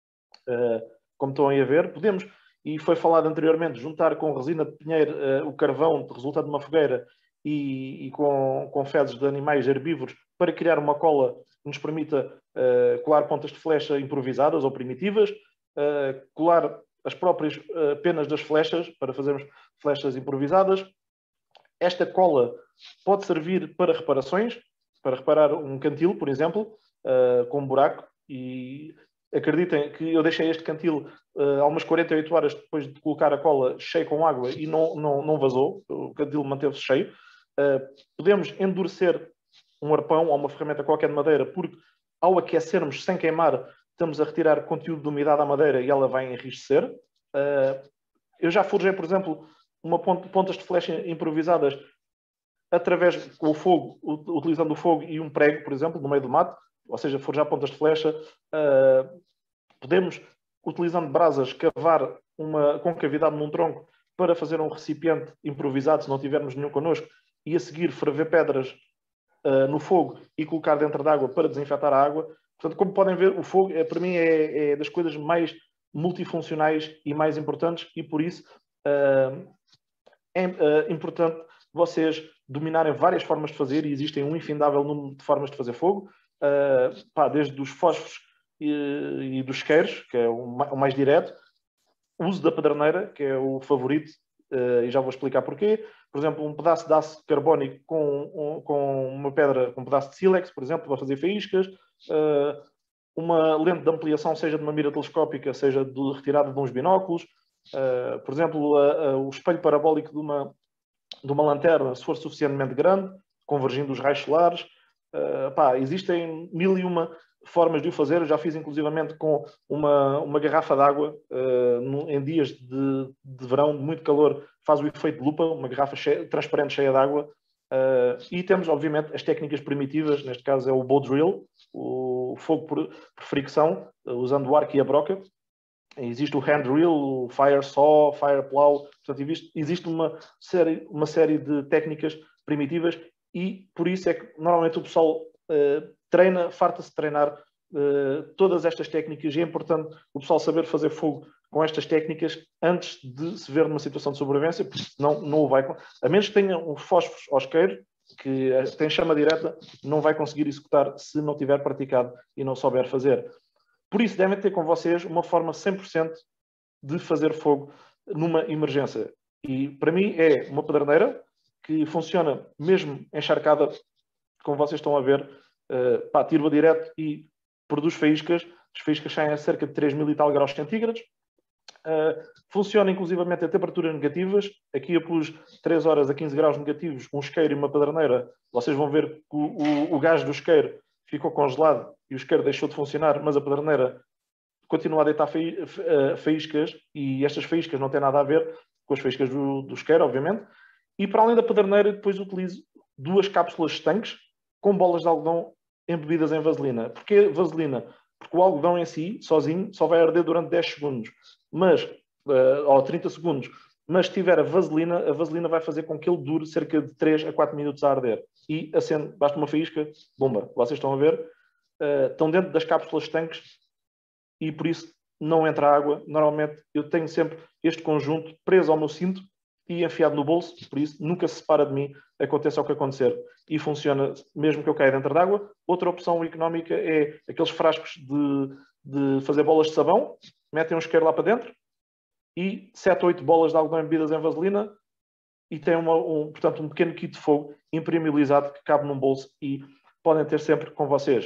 Uh, como estão aí a ver, podemos, e foi falado anteriormente, juntar com resina de pinheiro uh, o carvão resultado de uma fogueira e, e com, com fezes de animais herbívoros para criar uma cola que nos permita uh, colar pontas de flecha improvisadas ou primitivas, uh, colar as próprias uh, penas das flechas para fazermos flechas improvisadas. Esta cola pode servir para reparações, para reparar um cantil, por exemplo, uh, com um buraco, e acreditem que eu deixei este cantil uh, há umas quarenta e oito horas depois de colocar a cola cheio com água e não, não, não vazou, o cantil manteve-se cheio. Uh, podemos endurecer um arpão ou uma ferramenta qualquer de madeira, porque ao aquecermos sem queimar, estamos a retirar conteúdo de umidade à madeira e ela vai enrijecer. Uh, eu já forjei, por exemplo, uma ponta, pontas de flecha improvisadas através do fogo, utilizando o fogo e um prego, por exemplo, no meio do mato, ou seja, forjar pontas de flecha. Uh, podemos, utilizando brasas, cavar uma concavidade num tronco para fazer um recipiente improvisado, se não tivermos nenhum connosco, e a seguir ferver pedras uh, no fogo e colocar dentro da água para desinfetar a água. Portanto, como podem ver, o fogo, é, para mim, é, é das coisas mais multifuncionais e mais importantes, e por isso uh, é uh, importante vocês dominarem várias formas de fazer, e existem um infindável número de formas de fazer fogo, uh, pá, desde os fósforos e, e dos isqueiros, que é o mais, o mais direto, o uso da pederneira, que é o favorito, uh, e já vou explicar porquê. Por exemplo, um pedaço de aço carbónico com, um, com uma pedra, com um pedaço de sílex, por exemplo, para fazer faíscas, uh, uma lente de ampliação, seja de uma mira telescópica, seja de retirada de uns binóculos, uh, por exemplo, uh, uh, o espelho parabólico de uma, de uma lanterna, se for suficientemente grande, convergindo os raios solares. Uh, pá, existem mil e uma formas de o fazer. Eu já fiz inclusivamente com uma, uma garrafa de água uh, em dias de, de verão, de muito calor, faz o efeito de lupa, uma garrafa cheia, transparente cheia de água. Uh, e temos, obviamente, as técnicas primitivas, neste caso é o bow drill, o fogo por, por fricção, uh, usando o arco e a broca. Existe o hand drill, o fire saw, fire plow. Portanto, existe, existe uma, série, uma série de técnicas primitivas e por isso é que normalmente o pessoal uh, treina, farta-se de treinar uh, todas estas técnicas, e é importante o pessoal saber fazer fogo com estas técnicas antes de se ver numa situação de sobrevivência, porque senão não o vai... A menos que tenha um fósforo ao isqueiro, que tem chama direta, não vai conseguir executar se não tiver praticado e não souber fazer. Por isso, devem ter com vocês uma forma cem por cento de fazer fogo numa emergência. E, para mim, é uma pederneira que funciona mesmo encharcada, como vocês estão a ver, uh, pá, tiro-a direto e produz faíscas. As faíscas saem a cerca de três mil e tal graus centígrados. Uh, funciona, inclusivamente, a temperaturas negativas. Aqui, eu pus três horas a quinze graus negativos, um isqueiro e uma pederneira. Vocês vão ver que o, o, o gás do isqueiro ficou congelado e o isqueiro deixou de funcionar, mas a pederneira continua a deitar faíscas, e estas faíscas não têm nada a ver com as faíscas do, do isqueiro, obviamente. E para além da pederneira, depois utilizo duas cápsulas estanques com bolas de algodão embebidas em vaselina. Porquê vaselina? Porque o algodão em si, sozinho, só vai arder durante dez segundos, mas, uh, ou trinta segundos. Mas se tiver a vaselina, a vaselina vai fazer com que ele dure cerca de três a quatro minutos a arder. E acende, basta uma faísca, bomba. Vocês estão a ver? Uh, estão dentro das cápsulas estanques e por isso não entra água. Normalmente eu tenho sempre este conjunto preso ao meu cinto e enfiado no bolso, por isso nunca se separa de mim, aconteça o que acontecer. E funciona mesmo que eu caia dentro d'água. Outra opção económica é aqueles frascos de, de fazer bolas de sabão, metem um isqueiro lá para dentro e sete ou oito bolas de algodão embebidas em vaselina e tem uma, um, portanto, um pequeno kit de fogo impermeabilizado que cabe num bolso e podem ter sempre com vocês.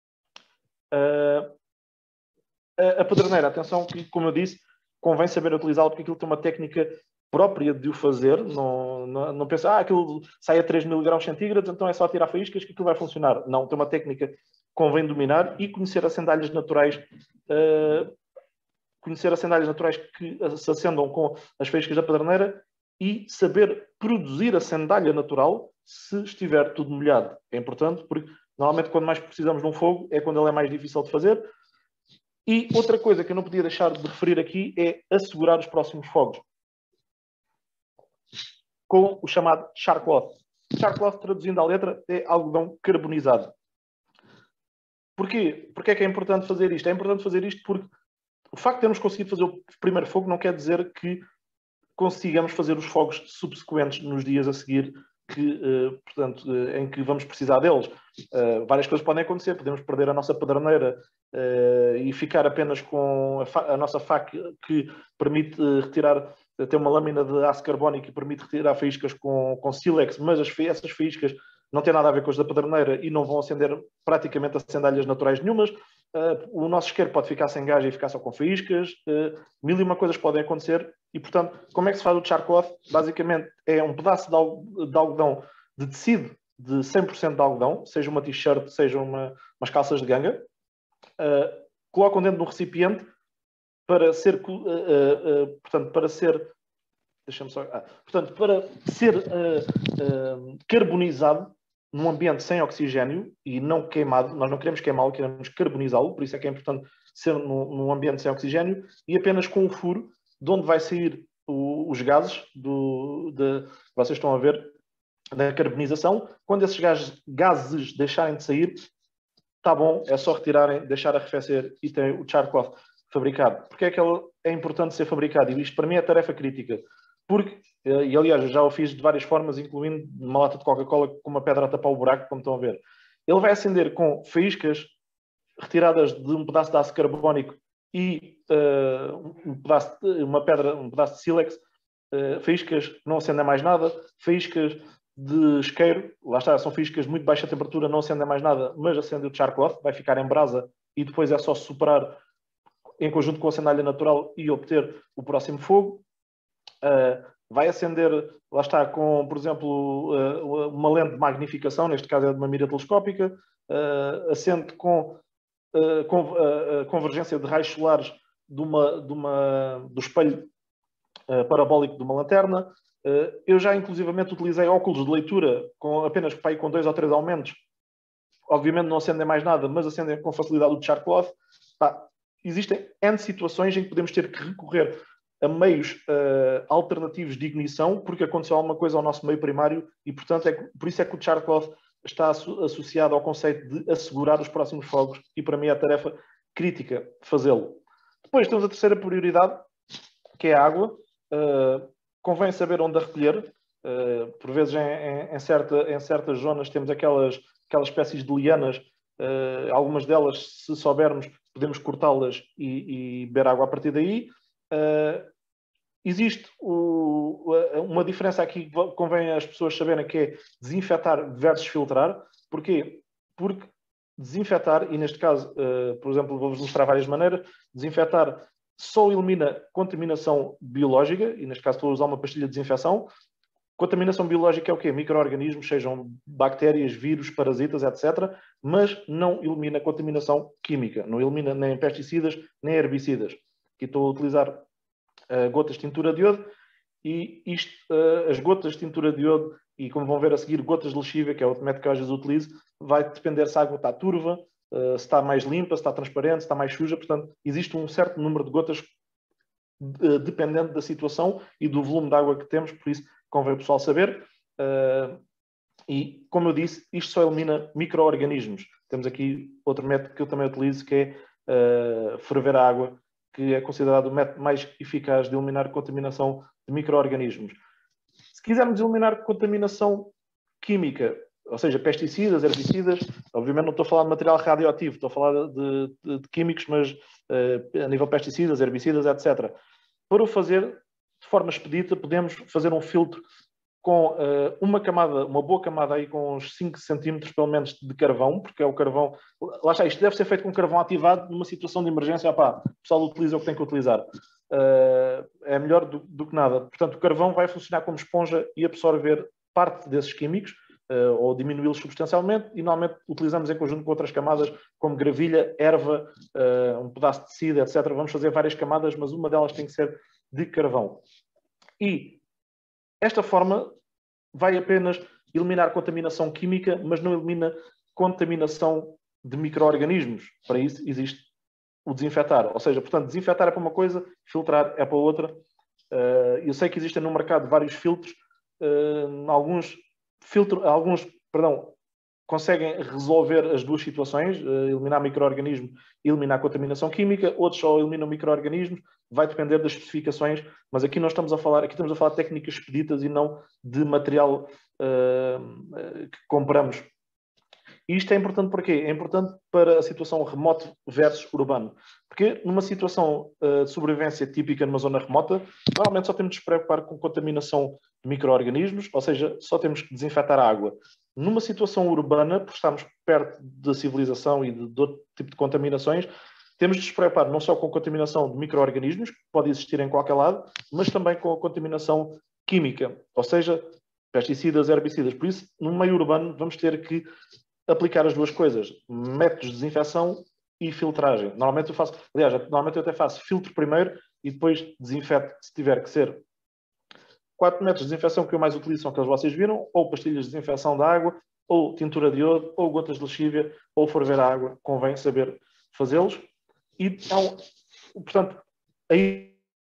Uh, a, a pederneira, atenção que, como eu disse, convém saber utilizá-la porque aquilo tem uma técnica própria de o fazer. Não, não, não pensa, ah, aquilo sai a três mil graus centígrados, então é só tirar faíscas que aquilo vai funcionar. Não, tem uma técnica que convém dominar e conhecer as sandálias naturais, uh, conhecer as sandálias naturais que se acendam com as faíscas da pederneira e saber produzir a sandália natural se estiver tudo molhado. É importante porque normalmente quando mais precisamos de um fogo é quando ele é mais difícil de fazer. E outra coisa que eu não podia deixar de referir aqui é assegurar os próximos fogos com o chamado char cloth. Char cloth, traduzindo à letra, é algodão carbonizado. Porquê? Porque é que é importante fazer isto? É importante fazer isto porque o facto de termos conseguido fazer o primeiro fogo não quer dizer que consigamos fazer os fogos subsequentes nos dias a seguir, que, uh, portanto, uh, em que vamos precisar deles. Uh, várias coisas podem acontecer. Podemos perder a nossa pederneira uh, e ficar apenas com a, a nossa faca que permite uh, retirar, uh, tem uma lâmina de aço carbónico e permite retirar faíscas com, com sílex, mas as, essas faíscas não têm nada a ver com as da pederneira e não vão acender praticamente as sandálias naturais nenhumas. Uh, o nosso isqueiro pode ficar sem gás e ficar só com faíscas. Uh, mil e uma coisas podem acontecer. E, portanto, como é que se faz o char cloth? Basicamente, é um pedaço de, al de algodão, de tecido de cem por cento de algodão, seja uma t-shirt, seja uma, umas calças de ganga. Uh, colocam dentro de um recipiente para ser, uh, uh, uh, portanto, para ser, deixa-me só, ah, portanto, para ser uh, uh, carbonizado num ambiente sem oxigênio e não queimado. Nós não queremos queimá-lo, queremos carbonizá-lo, por isso é que é importante ser num, num ambiente sem oxigênio e apenas com um furo de onde vai sair o, os gases do, de, vocês estão a ver, da carbonização. Quando esses gases, gases deixarem de sair, está bom, é só retirarem, deixar arrefecer e tem o char cloth fabricado. Porque é que ele é importante ser fabricado? E isto para mim é tarefa crítica. Porque, e aliás, eu já o fiz de várias formas, incluindo uma lata de Coca-Cola com uma pedra a tapar o buraco, como estão a ver. Ele vai acender com faíscas retiradas de um pedaço de aço carbónico e uh, um pedaço de, uma pedra, um pedaço de sílex. uh, faíscas que não acendem mais nada, faíscas de isqueiro, lá está, são faíscas de muito baixa temperatura, não acendem mais nada, mas acendem o char cloth, vai ficar em brasa e depois é só superar em conjunto com a acendalha natural e obter o próximo fogo. Uh, vai acender, lá está, com, por exemplo, uh, uma lente de magnificação, neste caso é de uma mira telescópica, uh, acende com, uh, com uh, convergência de raios solares de uma, de uma, do espelho uh, parabólico de uma lanterna. Uh, eu já, inclusivamente, utilizei óculos de leitura com apenas com dois ou três aumentos. Obviamente não acendem mais nada, mas acendem com facilidade o char cloth. Pá, existem N situações em que podemos ter que recorrer a meios uh, alternativos de ignição, porque aconteceu alguma coisa ao nosso meio primário e, portanto, é, por isso é que o char cloth está asso associado ao conceito de assegurar os próximos fogos e, para mim, é a tarefa crítica fazê-lo. Depois temos a terceira prioridade, que é a água. Uh, convém saber onde a recolher. Uh, por vezes, em, em, em, certa, em certas zonas, temos aquelas, aquelas espécies de lianas. Uh, algumas delas, se soubermos, podemos cortá-las e, e beber água a partir daí. Uh, existe o, uma diferença aqui que convém as pessoas saberem, que é desinfetar versus filtrar. Porquê? Porque desinfetar, e neste caso, uh, por exemplo, vou-vos mostrar várias maneiras, desinfetar só elimina contaminação biológica, e neste caso estou a usar uma pastilha de desinfecção. Contaminação biológica é o quê? Micro-organismos, sejam bactérias, vírus, parasitas, etcétera, mas não elimina contaminação química, não elimina nem pesticidas, nem herbicidas. Aqui estou a utilizar uh, gotas de tintura de iodo, e isto, uh, as gotas de tintura de iodo, e como vão ver a seguir, gotas de lexívia, que é outro método que eu às vezes utilizo, vai depender se a água está turva, uh, se está mais limpa, se está transparente, se está mais suja. Portanto, existe um certo número de gotas uh, dependendo da situação e do volume de água que temos, por isso convém o pessoal saber. Uh, e, como eu disse, isto só elimina micro-organismos. Temos aqui outro método que eu também utilizo, que é uh, ferver a água, que é considerado o método mais eficaz de eliminar contaminação de micro-organismos. Se quisermos eliminar contaminação química, ou seja, pesticidas, herbicidas, obviamente não estou a falar de material radioativo, estou a falar de, de, de químicos, mas uh, a nível de pesticidas, herbicidas, etcétera. Para o fazer de forma expedita, podemos fazer um filtro com uh, uma camada, uma boa camada aí com uns cinco centímetros, pelo menos, de carvão, porque é o carvão... Lá está, isto deve ser feito com carvão ativado numa situação de emergência. Opá, o pessoal utiliza o que tem que utilizar. Uh, é melhor do, do que nada. Portanto, o carvão vai funcionar como esponja e absorver parte desses químicos, uh, ou diminuí-los substancialmente, e normalmente utilizamos em conjunto com outras camadas, como gravilha, erva, uh, um pedaço de tecido, etcétera. Vamos fazer várias camadas, mas uma delas tem que ser de carvão. E esta forma vai apenas eliminar contaminação química, mas não elimina contaminação de micro-organismos. Para isso existe o desinfetar. Ou seja, portanto, desinfetar é para uma coisa, filtrar é para outra. Eu sei que existem no mercado vários filtros. Alguns, filtro, alguns perdão, conseguem resolver as duas situações, eliminar micro-organismos e eliminar contaminação química. Outros só eliminam micro-organismos. Vai depender das especificações, mas aqui nós estamos a falar, aqui estamos a falar de técnicas expeditas e não de material uh, que compramos. E isto é importante para quê? É importante para a situação remoto versus urbano. Porque numa situação uh, de sobrevivência típica numa zona remota, normalmente só temos de nos preocupar com contaminação de micro-organismos, ou seja, só temos que desinfetar a água. Numa situação urbana, por estarmos perto da civilização e de, de outro tipo de contaminações, temos de nos preocupar não só com a contaminação de micro-organismos, que pode existir em qualquer lado, mas também com a contaminação química, ou seja, pesticidas, herbicidas. Por isso, no meio urbano, vamos ter que aplicar as duas coisas, métodos de desinfecção e filtragem. Normalmente eu faço, aliás, normalmente eu até faço filtro primeiro e depois desinfeto, se tiver que ser. Quatro métodos de desinfecção que eu mais utilizo são aqueles que vocês viram, ou pastilhas de desinfecção da água, ou tintura de iodo, ou gotas de lexívia, ou ferver a água. Convém saber fazê-los. E, então, portanto, aí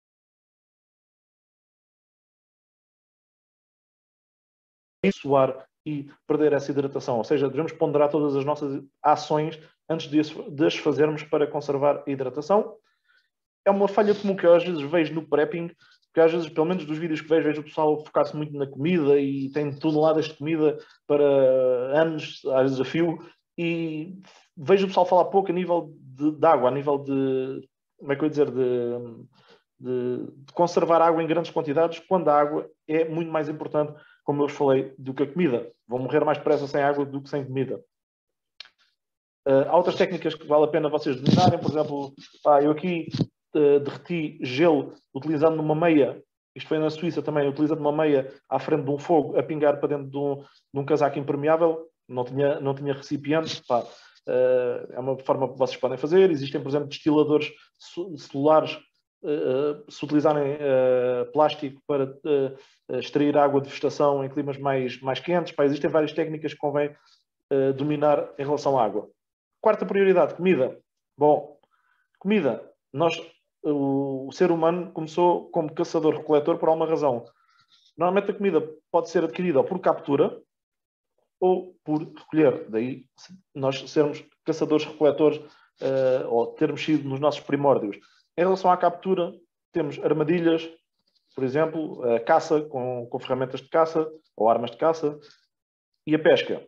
suar e perder essa hidratação. Ou seja, devemos ponderar todas as nossas ações antes de as fazermos para conservar a hidratação. É uma falha comum que eu às vezes vejo no prepping, porque às vezes, pelo menos dos vídeos que vejo, vejo o pessoal focar-se muito na comida e tem toneladas de comida para anos, às vezes a fio, e vejo o pessoal falar pouco a nível de, de água, a nível de, como é que eu ia dizer, de, de, de conservar água em grandes quantidades, quando a água é muito mais importante, como eu vos falei, do que a comida. Vão morrer mais depressa sem água do que sem comida. Uh, há outras técnicas que vale a pena vocês dominarem. Por exemplo, ah, eu aqui uh, derreti gelo utilizando uma meia. Isto foi na Suíça também, utilizando uma meia à frente de um fogo a pingar para dentro de um, de um casaco impermeável. Não tinha, não tinha recipiente. Pá, uh, é uma forma que vocês podem fazer. Existem, por exemplo, destiladores celulares. Uh, se utilizarem uh, plástico para uh, extrair água de vegetação em climas mais, mais quentes. Pá, existem várias técnicas que convém uh, dominar em relação à água. Quarta prioridade, comida. Bom, comida. Nós, o, o ser humano começou como caçador-recoletor por alguma razão. Normalmente a comida pode ser adquirida por captura ou por recolher. Daí nós sermos caçadores-recoletores uh, ou termos sido nos nossos primórdios. Em relação à captura, temos armadilhas, por exemplo, a caça com, com ferramentas de caça ou armas de caça e a pesca.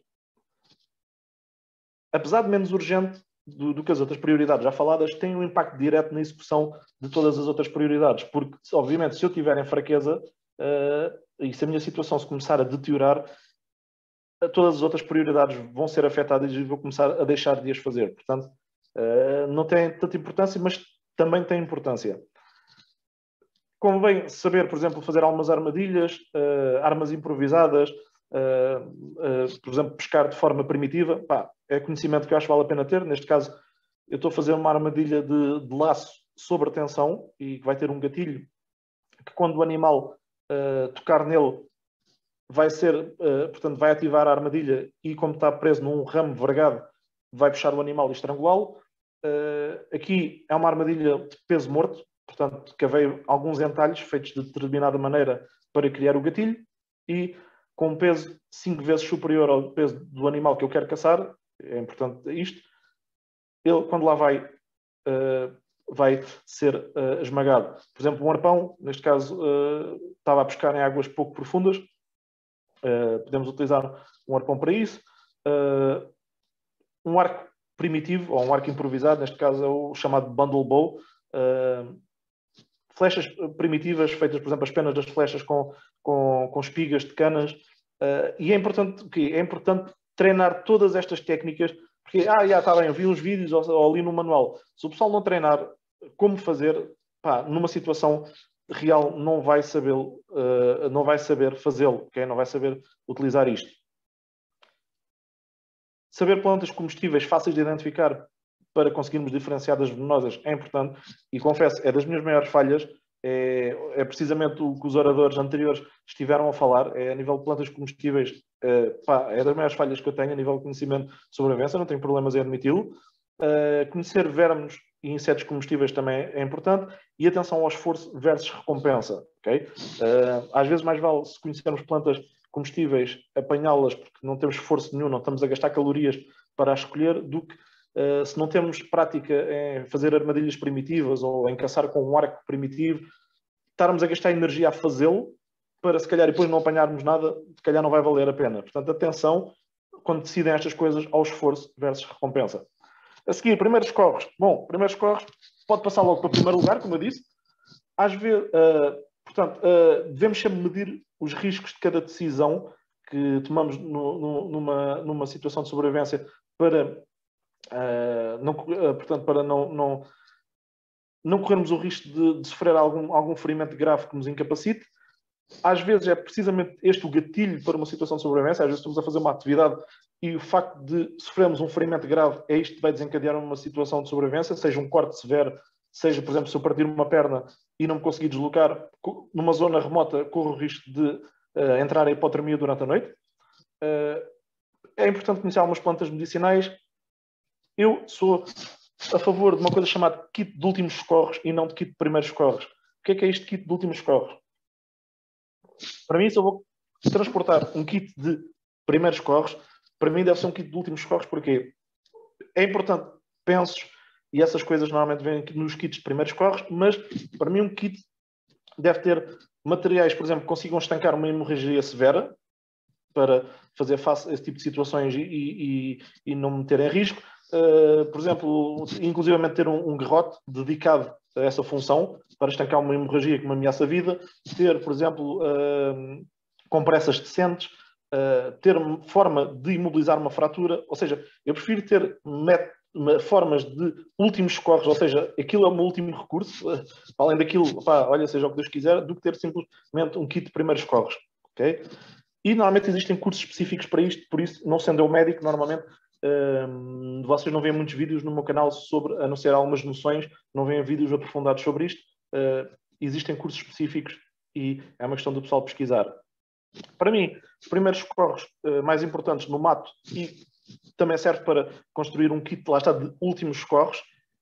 Apesar de menos urgente do, do que as outras prioridades já faladas, tem um impacto direto na execução de todas as outras prioridades, porque, obviamente, se eu tiver em fraqueza uh, e se a minha situação se começar a deteriorar, uh, todas as outras prioridades vão ser afetadas e vou começar a deixar de as fazer. Portanto, uh, não tem tanta importância, mas também tem importância. Convém saber, por exemplo, fazer algumas armadilhas, uh, armas improvisadas, uh, uh, por exemplo, pescar de forma primitiva. Pá, é conhecimento que eu acho que vale a pena ter. Neste caso, eu estou a fazer uma armadilha de, de laço sobre tensão e que vai ter um gatilho que, quando o animal uh, tocar nele, vai ser, uh, portanto, vai ativar a armadilha e, como está preso num ramo vergado, vai puxar o animal e estrangulá-lo. Uh, aqui é uma armadilha de peso morto, portanto, cavei alguns entalhos feitos de determinada maneira para criar o gatilho e com um peso cinco vezes superior ao peso do animal que eu quero caçar, é importante isto, ele, quando lá vai, uh, vai ser uh, esmagado. Por exemplo, um arpão, neste caso, uh, estava a pescar em águas pouco profundas, uh, podemos utilizar um arpão para isso. Uh, um arco primitivo, ou um arco improvisado, neste caso é o chamado bundle bow, uh, flechas primitivas, feitas, por exemplo, as penas das flechas com, com, com espigas de canas, uh, e é importante, okay, é importante treinar todas estas técnicas, porque, ah, já está bem, eu vi uns vídeos ou, ou ali no manual. Se o pessoal não treinar como fazer, pá, numa situação real não vai saber, uh, não vai saber fazê-lo, okay? Não vai saber utilizar isto. Saber plantas comestíveis fáceis de identificar para conseguirmos diferenciar das venenosas é importante e, confesso, é das minhas maiores falhas. É, é precisamente o que os oradores anteriores estiveram a falar. É a nível de plantas comestíveis, é, pá, é das maiores falhas que eu tenho a nível de conhecimento de sobrevivência, não tenho problemas em admiti-lo. É, conhecer vermes e insetos comestíveis também é importante e atenção ao esforço versus recompensa. Okay? É, às vezes mais vale, se conhecermos plantas comestíveis, apanhá-las porque não temos esforço nenhum, não estamos a gastar calorias para as escolher, do que uh, se não temos prática em fazer armadilhas primitivas ou em caçar com um arco primitivo, estarmos a gastar energia a fazê-lo para, se calhar, depois não apanharmos nada, se calhar não vai valer a pena. Portanto, atenção, quando decidem estas coisas, ao esforço versus recompensa. A seguir, primeiros corres. Bom, primeiros corres, pode passar logo para o primeiro lugar, como eu disse. Às vezes, uh, portanto, uh, devemos sempre medir os riscos de cada decisão que tomamos no, no, numa, numa situação de sobrevivência para, uh, não, uh, portanto, para não, não, não corrermos o risco de, de sofrer algum, algum ferimento grave que nos incapacite. Às vezes é precisamente este o gatilho para uma situação de sobrevivência. Às vezes estamos a fazer uma atividade e o facto de sofrermos um ferimento grave é isto que vai desencadear uma situação de sobrevivência, seja um corte severo, seja, por exemplo, se eu partir uma perna e não me conseguir deslocar, numa zona remota, corro o risco de uh, entrar em hipotermia durante a noite. Uh, é importante conhecer algumas plantas medicinais. Eu sou a favor de uma coisa chamada kit de últimos socorros e não de kit de primeiros socorros. O que é que é este kit de últimos socorros? Para mim, se eu vou transportar um kit de primeiros socorros, para mim deve ser um kit de últimos socorros, porque é importante, penso, e essas coisas normalmente vêm nos kits de primeiros socorros, mas para mim um kit deve ter materiais, por exemplo, que consigam estancar uma hemorragia severa para fazer face a esse tipo de situações e, e, e não me meter em risco. Uh, por exemplo, inclusivamente ter um, um garrote dedicado essa função para estancar uma hemorragia que me ameaça a vida, ter, por exemplo, uh, compressas decentes, uh, ter forma de imobilizar uma fratura, ou seja, eu prefiro ter formas de últimos socorros, ou seja, aquilo é o meu último recurso, uh, além daquilo, pá, olha, seja o que Deus quiser, do que ter simplesmente um kit de primeiros socorros, ok? E normalmente existem cursos específicos para isto, por isso, não sendo eu médico, normalmente uh, vocês não veem muitos vídeos no meu canal sobre, a não ser algumas noções, não veem vídeos aprofundados sobre isto. Uh, existem cursos específicos e é uma questão do pessoal pesquisar. Para mim, os primeiros socorros uh, mais importantes no mato e também serve para construir um kit, lá está, de últimos socorros,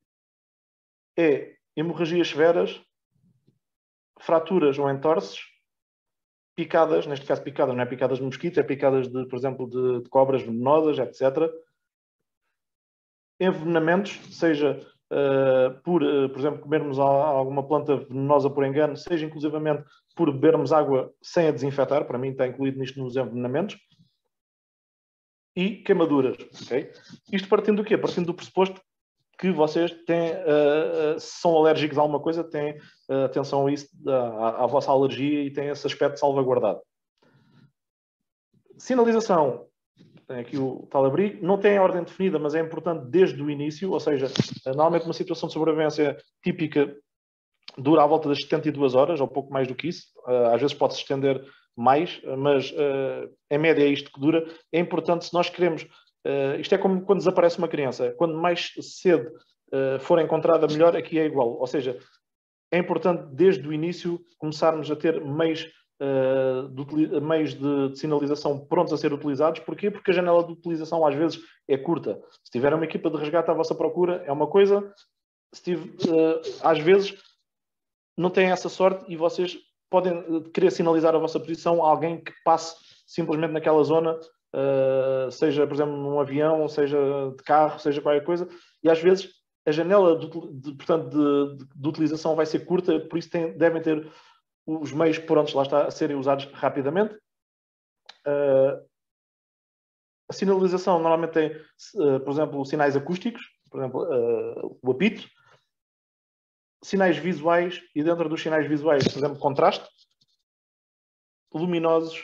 é hemorragias severas, fraturas ou entorces, picadas, neste caso picadas, não é picadas de mosquito, é picadas, de, por exemplo, de, de cobras venenosas, etcétera. Envenenamentos, seja uh, por, uh, por exemplo, comermos alguma planta venenosa por engano, seja inclusivamente por bebermos água sem a desinfetar, para mim está incluído nisto nos envenenamentos. E queimaduras, ok? Isto partindo do quê? Partindo do pressuposto que vocês têm, uh, se são alérgicos a alguma coisa, têm uh, atenção a isso, à, à vossa alergia e têm esse aspecto salvaguardado. Sinalização, tem aqui o tal abrigo, não tem ordem definida, mas é importante desde o início, ou seja, normalmente uma situação de sobrevivência típica dura à volta das setenta e duas horas, ou pouco mais do que isso, uh, às vezes pode-se estender mais, mas uh, em média é isto que dura. É importante, se nós queremos... Uh, isto é como quando desaparece uma criança. Quando mais cedo uh, for encontrada, melhor, aqui é igual. Ou seja, é importante desde o início começarmos a ter meios, uh, de, meios de, de sinalização prontos a ser utilizados. Porquê? Porque a janela de utilização às vezes é curta. Se tiver uma equipa de resgate à vossa procura, é uma coisa. Se tiver, uh, às vezes não têm essa sorte e vocês podem querer sinalizar a vossa posição a alguém que passe simplesmente naquela zona, Uh, seja, por exemplo, num avião, seja de carro, seja qualquer coisa, e às vezes a janela de, de, portanto, de, de, de utilização vai ser curta, por isso tem, devem ter os meios prontos lá está, a serem usados rapidamente. Uh, a sinalização normalmente tem, uh, por exemplo, sinais acústicos, por exemplo, uh, o apito, sinais visuais, e dentro dos sinais visuais, por exemplo, contraste, luminosos,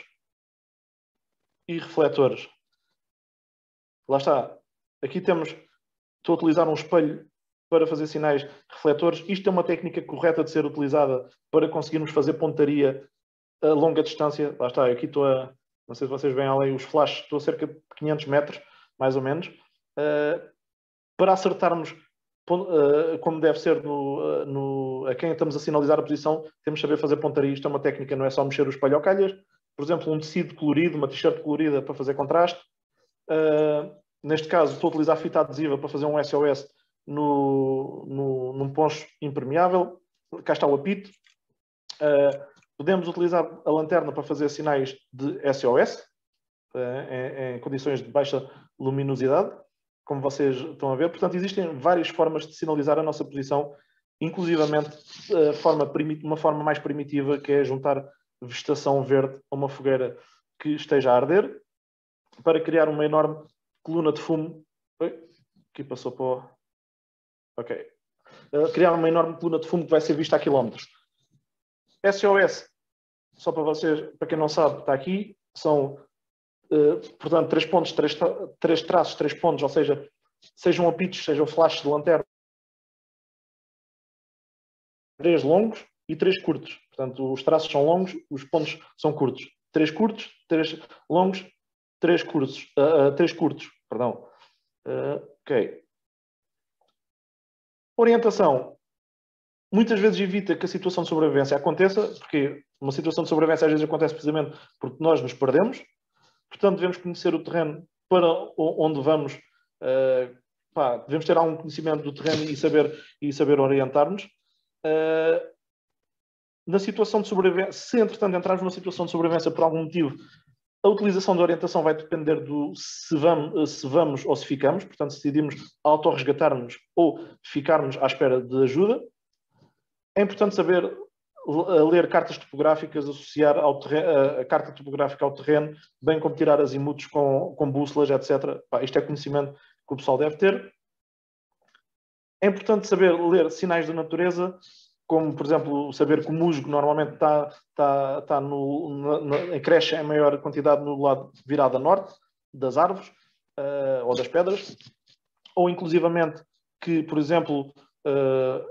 e refletores. Lá está. Aqui temos, estou a utilizar um espelho para fazer sinais refletores. Isto é uma técnica correta de ser utilizada para conseguirmos fazer pontaria a longa distância. Lá está, aqui estou a, não sei se vocês veem ali os flashes, estou a cerca de quinhentos metros, mais ou menos, uh, para acertarmos uh, como deve ser no, uh, no, a quem estamos a sinalizar a posição, temos de saber fazer pontaria. Isto é uma técnica, não é só mexer o espelho ao calhas. Por exemplo, um tecido colorido, uma t-shirt colorida para fazer contraste. Uh, neste caso, estou a utilizar fita adesiva para fazer um S O S no, no, num poncho impermeável. Cá está o apito. Uh, podemos utilizar a lanterna para fazer sinais de S O S, uh, em, em condições de baixa luminosidade, como vocês estão a ver. Portanto, existem várias formas de sinalizar a nossa posição, inclusivamente uh, forma, uma forma mais primitiva, que é juntar vegetação verde a uma fogueira que esteja a arder, para criar uma enorme coluna de fumo. Oi, aqui passou para o... Ok. Uh, criar uma enorme coluna de fumo que vai ser vista a quilómetros. S O S, só para vocês, para quem não sabe, está aqui, são, uh, portanto, três pontos, três, três traços, três pontos, ou seja, sejam apitos, sejam flashes de lanterna, três longos e três curtos. Portanto, os traços são longos, os pontos são curtos. Três curtos, três longos, três curtos. Uh, uh, três curtos, perdão. Uh, ok. Orientação. Muitas vezes evita que a situação de sobrevivência aconteça, porque uma situação de sobrevivência às vezes acontece precisamente porque nós nos perdemos. Portanto, devemos conhecer o terreno para onde vamos. Uh, pá, devemos ter algum conhecimento do terreno e saber, e saber orientar-nos. Uh, na situação de sobrevivência, se entretanto entrarmos numa situação de sobrevivência por algum motivo, a utilização da orientação vai depender do se vamos, se vamos ou se ficamos. Portanto, se decidimos autorresgatar-nos ou ficarmos à espera de ajuda. É importante saber ler cartas topográficas, associar ao terreno, a carta topográfica ao terreno, bem como tirar azimutos com, com bússolas, etcétera. Pá, isto é conhecimento que o pessoal deve ter. É importante saber ler sinais da natureza, como, por exemplo, saber que o musgo normalmente está, está, está no, na, na, cresce em maior quantidade no lado virado a norte das árvores uh, ou das pedras, ou inclusivamente que, por exemplo, uh,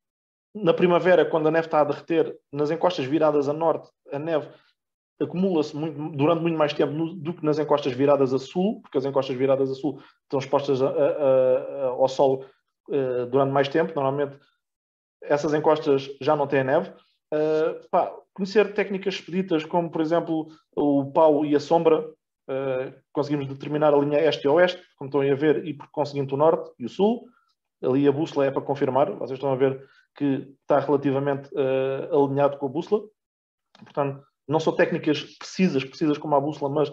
na primavera, quando a neve está a derreter, nas encostas viradas a norte, a neve acumula-se muito, durante muito mais tempo no, do que nas encostas viradas a sul, porque as encostas viradas a sul estão expostas a, a, a, ao sol uh, durante mais tempo. Normalmente, essas encostas já não têm neve. Uh, pá, conhecer técnicas expeditas, como, por exemplo, o pau e a sombra. Uh, conseguimos determinar a linha este e oeste, como estão a ver, e por conseguinte o norte e o sul. Ali a bússola é para confirmar. Vocês estão a ver que está relativamente uh, alinhado com a bússola. Portanto, não são técnicas precisas, precisas como a bússola, mas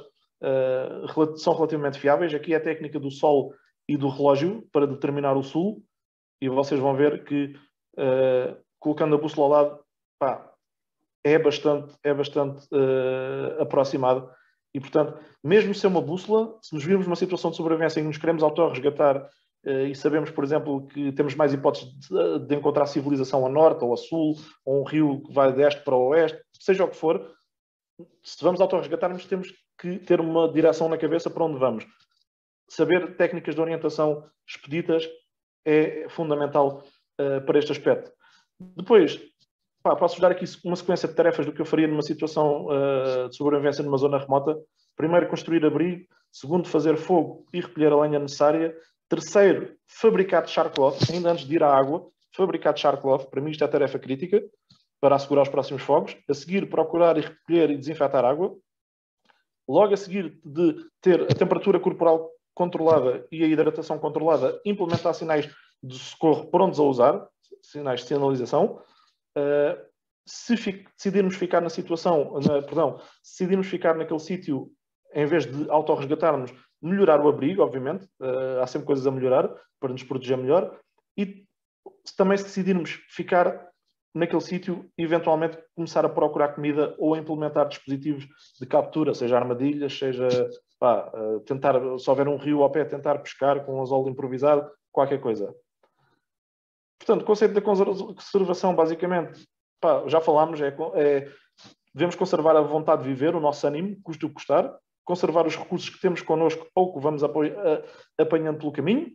uh, são relativamente fiáveis. Aqui é a técnica do sol e do relógio para determinar o sul. E vocês vão ver que, uh, colocando a bússola ao lado, pá, é bastante, é bastante uh, aproximado. E, portanto, mesmo sem uma bússola, se nos virmos numa situação de sobrevivência em que nos queremos auto-resgatar uh, e sabemos, por exemplo, que temos mais hipóteses de, de encontrar civilização a norte ou a sul, ou um rio que vai de este para o oeste, seja o que for, se vamos auto-resgatarmos, temos que ter uma direção na cabeça para onde vamos. Saber técnicas de orientação expeditas é fundamental uh, para este aspecto. Depois, pá, posso dar aqui uma sequência de tarefas do que eu faria numa situação uh, de sobrevivência numa zona remota. Primeiro, construir abrigo. Segundo, fazer fogo e recolher a lenha necessária. Terceiro, fabricar charcloth, ainda antes de ir à água. Fabricar charcloth, para mim isto é tarefa crítica, para assegurar os próximos fogos. A seguir, procurar e recolher e desinfetar água. Logo a seguir de ter a temperatura corporal controlada e a hidratação controlada, implementar sinais de socorro prontos a usar, sinais de sinalização. Uh, se fi decidirmos ficar na situação, na, perdão, se decidirmos ficar naquele sítio, em vez de autorresgatarmos, melhorar o abrigo, obviamente, uh, há sempre coisas a melhorar para nos proteger melhor, e também se decidirmos ficar naquele sítio, eventualmente começar a procurar comida ou a implementar dispositivos de captura, seja armadilhas, seja pá, uh, tentar, se houver um rio ao pé, tentar pescar com um anzol improvisado, qualquer coisa. Portanto, o conceito da conservação, basicamente, pá, já falámos, é, é, devemos conservar a vontade de viver, o nosso ânimo, custe o que custar, conservar os recursos que temos connosco ou que vamos apanhando pelo caminho.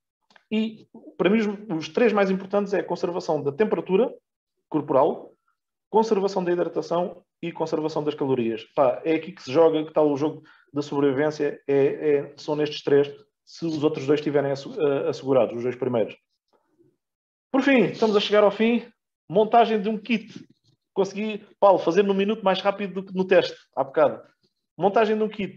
E, para mim, os três mais importantes é a conservação da temperatura corporal, conservação da hidratação e conservação das calorias. Pá, é aqui que se joga, que está o jogo da sobrevivência, é, é, são nestes três, se os outros dois estiverem assegurados, os dois primeiros. Por fim, estamos a chegar ao fim. Montagem de um kit. Consegui, Paulo, fazer num minuto mais rápido do que no teste, há bocado. Montagem de um kit.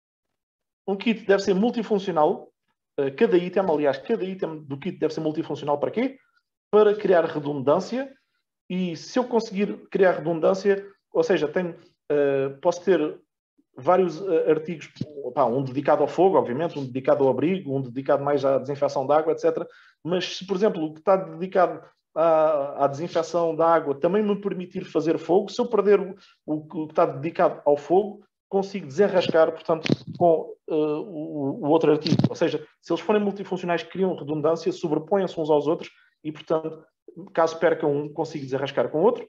Um kit deve ser multifuncional. Cada item, aliás, cada item do kit deve ser multifuncional para quê? Para criar redundância. E se eu conseguir criar redundância, ou seja, tenho, uh, posso ter vários uh, artigos, opa, um dedicado ao fogo, obviamente, um dedicado ao abrigo, um dedicado mais à desinfecção de água, etcétera. Mas se, por exemplo, o que está dedicado à, à desinfecção da água também me permitir fazer fogo, se eu perder o, o que está dedicado ao fogo, consigo desenrascar, portanto, com uh, o, o outro artigo. Ou seja, se eles forem multifuncionais, criam redundância, sobrepõem-se uns aos outros e, portanto, caso perca um, consigo desenrascar com o outro.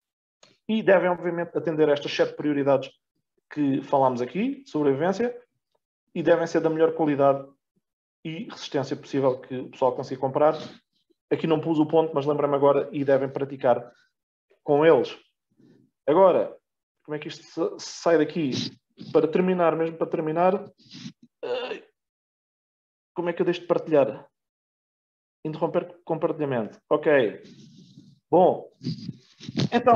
E devem, obviamente, atender a estas sete prioridades que falámos aqui, de sobrevivência, e devem ser da melhor qualidade e resistência possível que o pessoal consiga comprar. Aqui não pus o ponto, mas lembrei-me agora, e devem praticar com eles. Agora, como é que isto sai daqui? Para terminar, mesmo para terminar, como é que eu deixo de partilhar? Interromper compartilhamento. Ok. Bom, então,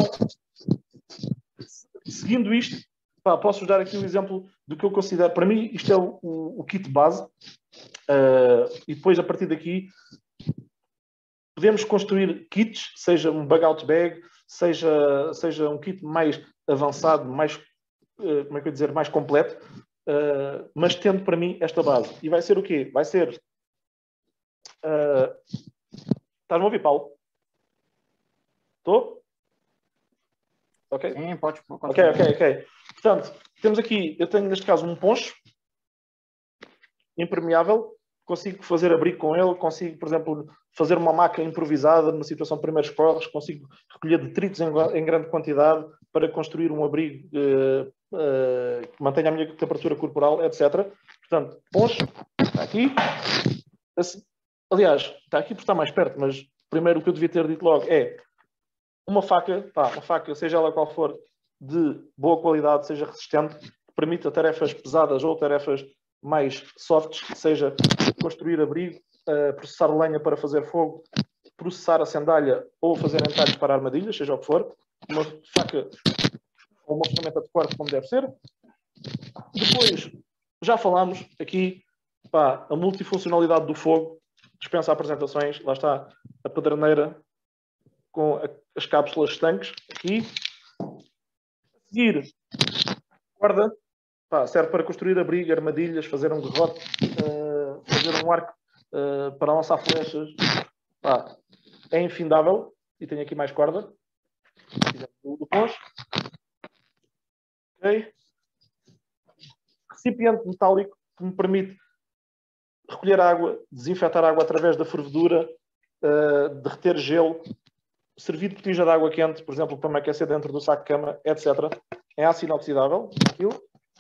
seguindo isto, pá, posso dar aqui um exemplo do que eu considero. Para mim, isto é o, o, o kit base. Uh, e depois, a partir daqui, podemos construir kits, seja um bug-out bag, seja, seja um kit mais avançado, mais, uh, como é que eu dizer, mais completo, uh, mas tendo para mim esta base. E vai ser o quê? Vai ser... Uh, estás-me a ouvir, Paulo? Estou? Ok? Sim, pode. Ok, ok, ok. Portanto, temos aqui, eu tenho neste caso um poncho impermeável consigo fazer abrigo com ele, consigo, por exemplo, fazer uma maca improvisada numa situação de primeiros corres, consigo recolher detritos em, em grande quantidade para construir um abrigo uh, uh, que mantenha a minha temperatura corporal, etcétera. Portanto, poncho, está aqui. Assim, aliás, está aqui porque está mais perto, mas primeiro o que eu devia ter dito logo é uma faca, pá, uma faca, seja ela qual for, de boa qualidade, seja resistente, que permita tarefas pesadas ou tarefas mais softs, seja construir abrigo, uh, processar lenha para fazer fogo, processar a sandália ou fazer entalhos para armadilhas, seja o que for. Uma faca ou uma ferramenta de corte como deve ser. Depois, já falámos aqui, pá, a multifuncionalidade do fogo, dispensa apresentações, lá está a pedraneira com a, as cápsulas estanques, aqui. A seguir, guarda, pá, serve para construir abrigo, armadilhas, fazer um garrote, uh, fazer um arco uh, para lançar flechas. Pá, é infindável. E tenho aqui mais corda. Do, do poncho. Ok. Recipiente metálico que me permite recolher água, desinfetar água através da fervedura, uh, derreter gelo, servir de botija de água quente, por exemplo, para me aquecer dentro do saco de cama, etcétera. É aço inoxidável. Aquilo.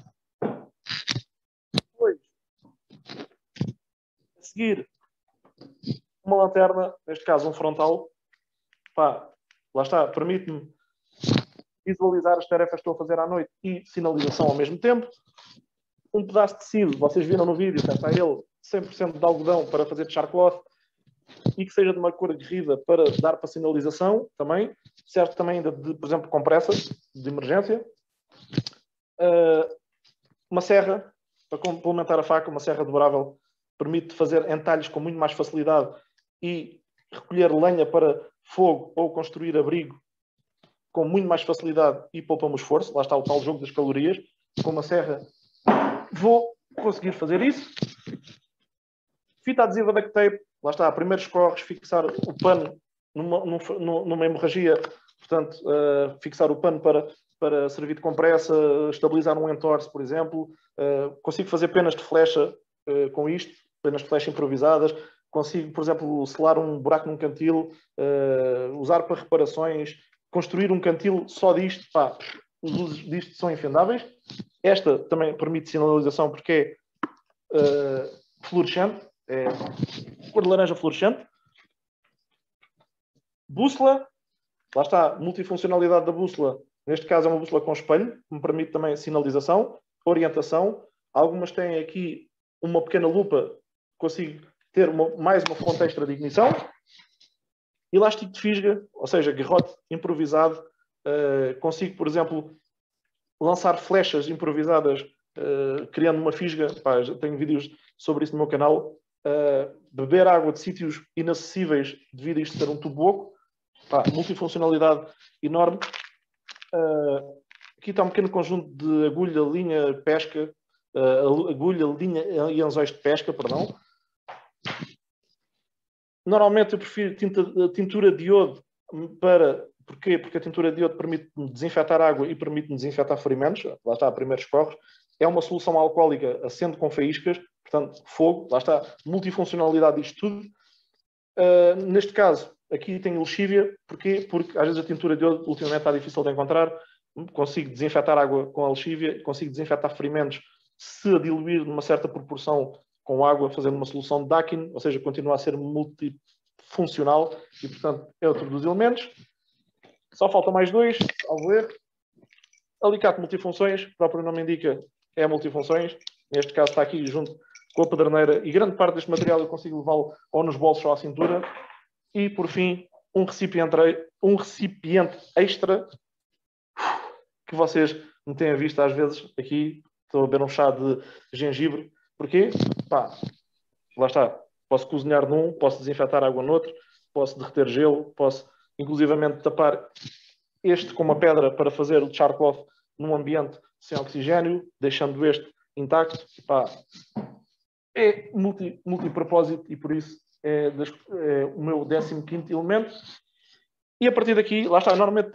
Depois, a seguir, uma lanterna, neste caso um frontal. Pá, lá está, permite-me visualizar as tarefas que estou a fazer à noite e sinalização ao mesmo tempo. Um pedaço de tecido, vocês viram no vídeo, está ele cem por cento de algodão para fazer charcloth e que seja de uma cor aguerrida para dar para sinalização também. Serve também ainda de, por exemplo, compressas de emergência. Uh, uma serra, para complementar a faca, uma serra dobrável, permite fazer entalhes com muito mais facilidade e recolher lenha para fogo ou construir abrigo com muito mais facilidade e poupa-me o esforço. Lá está o tal jogo das calorias. Com uma serra vou conseguir fazer isso. Fita adesiva duct tape. Lá está, primeiros corres, fixar o pano numa, numa, numa hemorragia. Portanto, uh, fixar o pano para, para servir de compressa, estabilizar um entorse, por exemplo. Uh, consigo fazer penas de flecha uh, com isto, penas de flecha improvisadas. Consigo, por exemplo, selar um buraco num cantil, uh, usar para reparações, construir um cantil só disto. Pá, os usos disto são infindáveis. Esta também permite sinalização porque é uh, fluorescente, é cor de laranja fluorescente. Bússola, lá está, multifuncionalidade da bússola. Neste caso é uma bússola com espelho, que me permite também sinalização, orientação. Algumas têm aqui uma pequena lupa, consigo ter uma, mais uma fonte extra de ignição. Elástico de fisga, ou seja, garrote improvisado. Uh, consigo, por exemplo, lançar flechas improvisadas, uh, criando uma fisga. Pá, já tenho vídeos sobre isso no meu canal. Uh, beber água de sítios inacessíveis devido a isto ser um tubo oco. Pá, multifuncionalidade enorme. Uh, aqui está um pequeno conjunto de agulha, linha, pesca. Uh, agulha, linha e anzóis de pesca, perdão. Normalmente eu prefiro tinta, tintura de iodo para... Porquê? Porque a tintura de iodo permite-me desinfetar água e permite-me desinfetar ferimentos. Lá está, primeiros corres. É uma solução alcoólica acende com faíscas, portanto, fogo. Lá está, multifuncionalidade disto tudo. Uh, neste caso, aqui tenho lexívia. Porquê? Porque às vezes a tintura de iodo ultimamente está difícil de encontrar. Consigo desinfetar água com a lexívia, consigo desinfetar ferimentos se a diluir numa certa proporção com água, fazendo uma solução de Dakin, ou seja, continua a ser multifuncional e, portanto, é outro dos elementos. Só faltam mais dois, ao ver. Alicate multifunções, o próprio nome indica, é multifunções. Neste caso está aqui junto com a pedraneira e grande parte deste material eu consigo levá-lo ou nos bolsos ou à cintura. E, por fim, um recipiente, um recipiente extra que vocês me têm visto às vezes aqui. Estou a beber um chá de gengibre. Porquê? Pá, lá está. Posso cozinhar num, posso desinfetar água noutro, posso derreter gelo, posso inclusivamente tapar este com uma pedra para fazer o charcloth num ambiente sem oxigênio, deixando este intacto. Pá, é multi, multipropósito e por isso é, das, é o meu décimo quinto elemento. E a partir daqui, lá está, normalmente tenho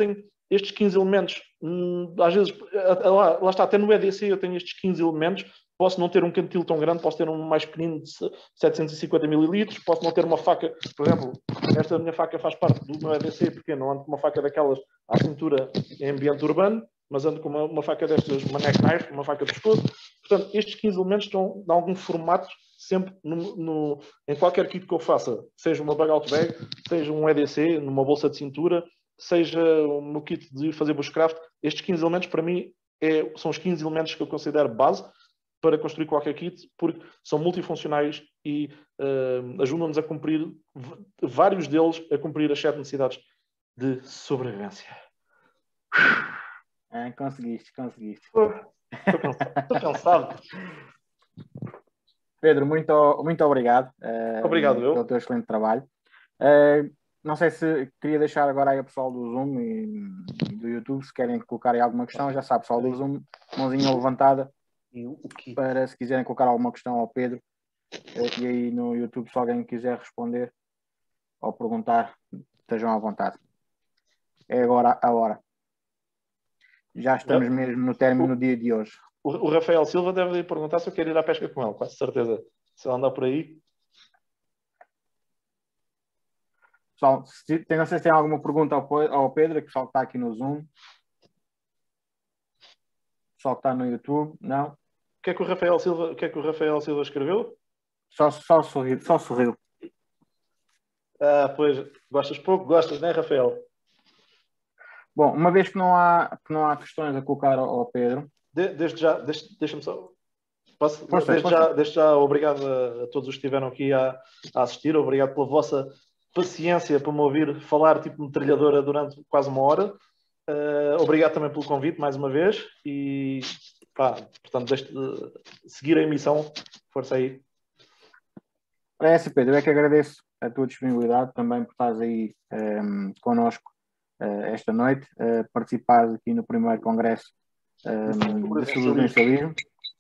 estes quinze elementos, hum, às vezes, lá, lá está, até no E D C eu tenho estes quinze elementos, posso não ter um cantil tão grande, posso ter um mais pequenino de setecentos e cinquenta mililitros, posso não ter uma faca, por exemplo, esta minha faca faz parte do meu E D C, porque eu não ando com uma faca daquelas à cintura em ambiente urbano, mas ando com uma, uma faca destas, uma neck knife, uma faca de pescoço. Portanto, estes quinze elementos estão em algum formato, sempre no, no, em qualquer kit que eu faça, seja uma bug out bag, seja um E D C, numa bolsa de cintura, seja no kit de fazer bushcraft, estes quinze elementos para mim é, são os quinze elementos que eu considero base para construir qualquer kit, porque são multifuncionais e uh, ajudam-nos a cumprir, vários deles, a cumprir as sete necessidades de sobrevivência. É, conseguiste, conseguiste. Estou cansado. Estou cansado. Pedro, muito, muito obrigado. Uh, Obrigado, eu. Pelo teu excelente trabalho. Uh, não sei se queria deixar agora aí a pessoal do Zoom e do YouTube, se querem colocar aí alguma questão, já sabe, pessoal do Zoom, mãozinha levantada, para se quiserem colocar alguma questão ao Pedro. Uh, e aí no YouTube, se alguém quiser responder ou perguntar, estejam à vontade. É agora a hora. Já estamos é. mesmo no término do dia de hoje. O, o Rafael Silva deve perguntar se eu quero ir à pesca com ele, quase certeza. Se ele andar por aí. Pessoal, se, não sei se tem alguma pergunta ao, ao Pedro, que o pessoal está aqui no Zoom. O pessoal que está no YouTube, não? O que é que o Rafael Silva, o que é que o Rafael Silva escreveu? Só, só sorriu, só sorriu. Ah, pois, gostas pouco? Gostas, não é, Rafael? Bom, uma vez que não há, que não há questões a colocar ao, ao Pedro... De, desde já, deixa, deixa-me só... Posso, força, desde, força. Já, desde já, obrigado a, a todos os que estiveram aqui a, a assistir, obrigado pela vossa paciência para me ouvir falar tipo metralhadora durante quase uma hora. Uh, obrigado também pelo convite, mais uma vez, e pá, portanto, deixe de seguir a emissão, força aí. É essa, Pedro, eu é que agradeço a tua disponibilidade também por estares aí um, connosco uh, esta noite, uh, participares aqui no primeiro congresso um, de sobrevivencialismo.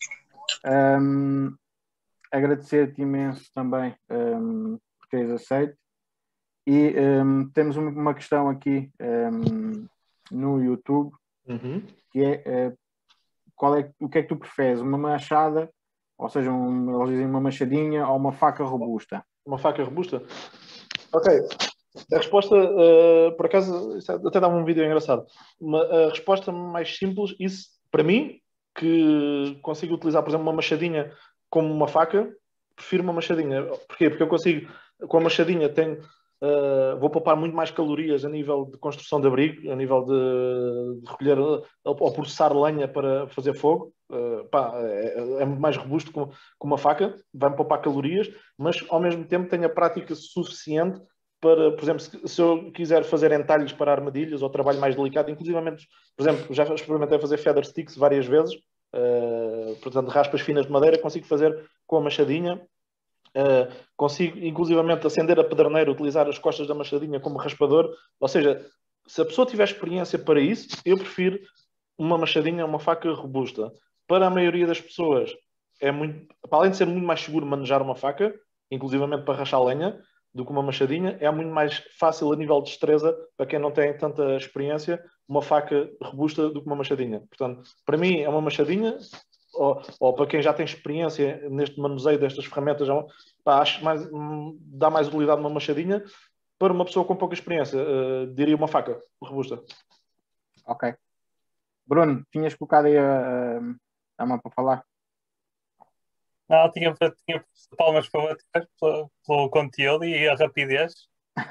Um, agradecer-te imenso também um, por teres aceito. E um, temos uma questão aqui um, no YouTube, uhum. que é, uh, qual é o que é que tu preferes? Uma machada, ou seja, um, eles dizem uma machadinha ou uma faca robusta? Uma faca robusta? Ok. A resposta, uh, por acaso, até dava um vídeo engraçado. Uma, a resposta mais simples, isso, para mim, que consigo utilizar, por exemplo, uma machadinha como uma faca, prefiro uma machadinha. Porquê? Porque eu consigo, com a machadinha, tenho, uh, vou poupar muito mais calorias a nível de construção de abrigo, a nível de, de recolher ou processar lenha para fazer fogo. Uh, pá, é, é muito mais robusto com, com uma faca, vai-me poupar calorias, mas ao mesmo tempo tenho a prática suficiente para, por exemplo, se, se eu quiser fazer entalhos para armadilhas ou trabalho mais delicado, inclusivamente, por exemplo, já experimentei fazer feather sticks várias vezes, uh, portanto, raspas finas de madeira, consigo fazer com a machadinha, uh, consigo, inclusivamente, acender a pederneira, utilizar as costas da machadinha como raspador, ou seja, se a pessoa tiver experiência para isso, eu prefiro uma machadinha, uma faca robusta. Para a maioria das pessoas, é muito, para além de ser muito mais seguro manejar uma faca, inclusivamente para rachar lenha, do que uma machadinha, é muito mais fácil a nível de destreza, para quem não tem tanta experiência, uma faca robusta do que uma machadinha. Portanto, para mim é uma machadinha, ou, ou para quem já tem experiência neste manuseio destas ferramentas, já, pá, acho mais, dá mais utilidade uma machadinha. Para uma pessoa com pouca experiência, uh, diria uma faca robusta. Ok. Bruno, tinhas colocado aí a, a, a mão para falar? Não, tinha, tinha palmas para bater pelo, pelo conteúdo e a rapidez.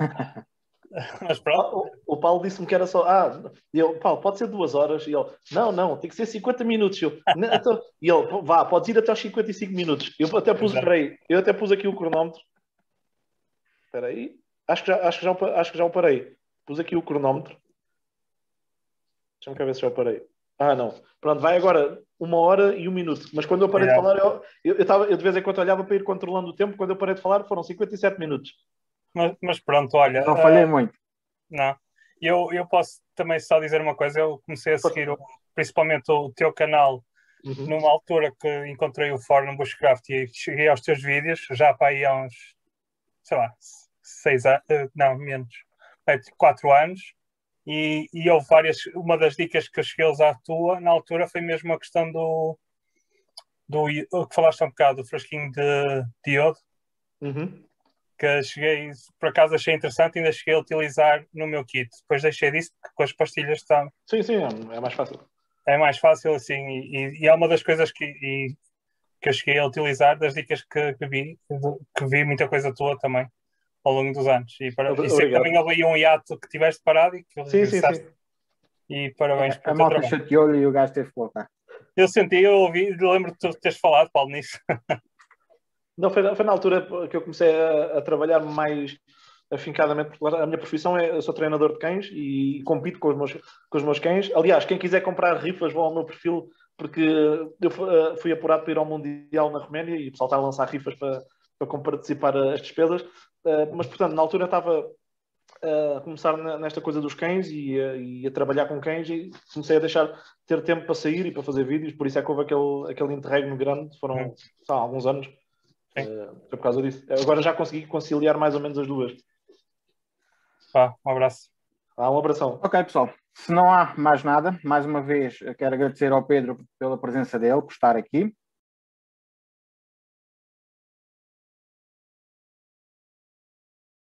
Mas pronto. O, o Paulo disse-me que era só. Ah, e eu, Paulo, pode ser duas horas. E ele, não, não, tem que ser cinquenta minutos. Eu, então, e ele, vá, podes ir até aos cinquenta e cinco minutos. Eu até pus, peraí, eu até pus aqui o cronómetro. Espera aí. Acho que, já, acho, que já, acho que já o parei. Pus aqui o cronómetro. Deixa-me cá ver se já o parei. Ah, não. Pronto, vai agora uma hora e um minuto. Mas quando eu parei é. de falar, eu, eu, eu, tava, eu de vez em quando olhava para ir controlando o tempo. Quando eu parei de falar, foram cinquenta e sete minutos. Mas, mas pronto, olha. Não falhei uh, muito. Não. Eu, eu posso também só dizer uma coisa. Eu comecei a seguir o, principalmente o teu canal uhum. numa altura que encontrei o fórum Bushcraft e cheguei aos teus vídeos, já para aí há uns, sei lá, seis anos, não, menos, quatro anos. e, e houve várias, uma das dicas que eu cheguei a usar tua, na altura, foi mesmo a questão do, do o que falaste há um bocado, do frasquinho de diodo, Uhum. que cheguei, por acaso achei interessante, ainda cheguei a utilizar no meu kit. Depois deixei disso, porque com as pastilhas está, Sim, sim, é, é mais fácil. é mais fácil assim, e, e é uma das coisas que, e, que eu cheguei a utilizar, das dicas que, que vi, que vi muita coisa tua também, ao longo dos anos. E, para, e sempre Obrigado. também houve aí um hiato que tiveste parado e que Sim, sim, sim. E parabéns É, pelo a teu malta trabalho. chateou-lhe e o gajo teve que voltar. Eu senti, eu ouvi, lembro de tu teres falado, Paulo, nisso. Não, foi, foi na altura que eu comecei a, a trabalhar mais afincadamente, porque a minha profissão é, eu sou treinador de cães e compito com os meus, com os meus cães. Aliás, quem quiser comprar rifas, vão ao meu perfil, porque eu fui apurado para ir ao Mundial na Roménia e o pessoal está a lançar rifas para, para participar as despesas. Mas, portanto, na altura eu estava a começar nesta coisa dos cães e a, e a trabalhar com cães e comecei a deixar ter tempo para sair e para fazer vídeos, por isso é que houve aquele, aquele interregno grande, foram Hum. sabe, alguns anos. Uh, foi por causa disso. Agora já consegui conciliar mais ou menos as duas. Pá, um abraço. Ah, um abração. Ok, pessoal. Se não há mais nada, mais uma vez quero agradecer ao Pedro pela presença dele, por estar aqui.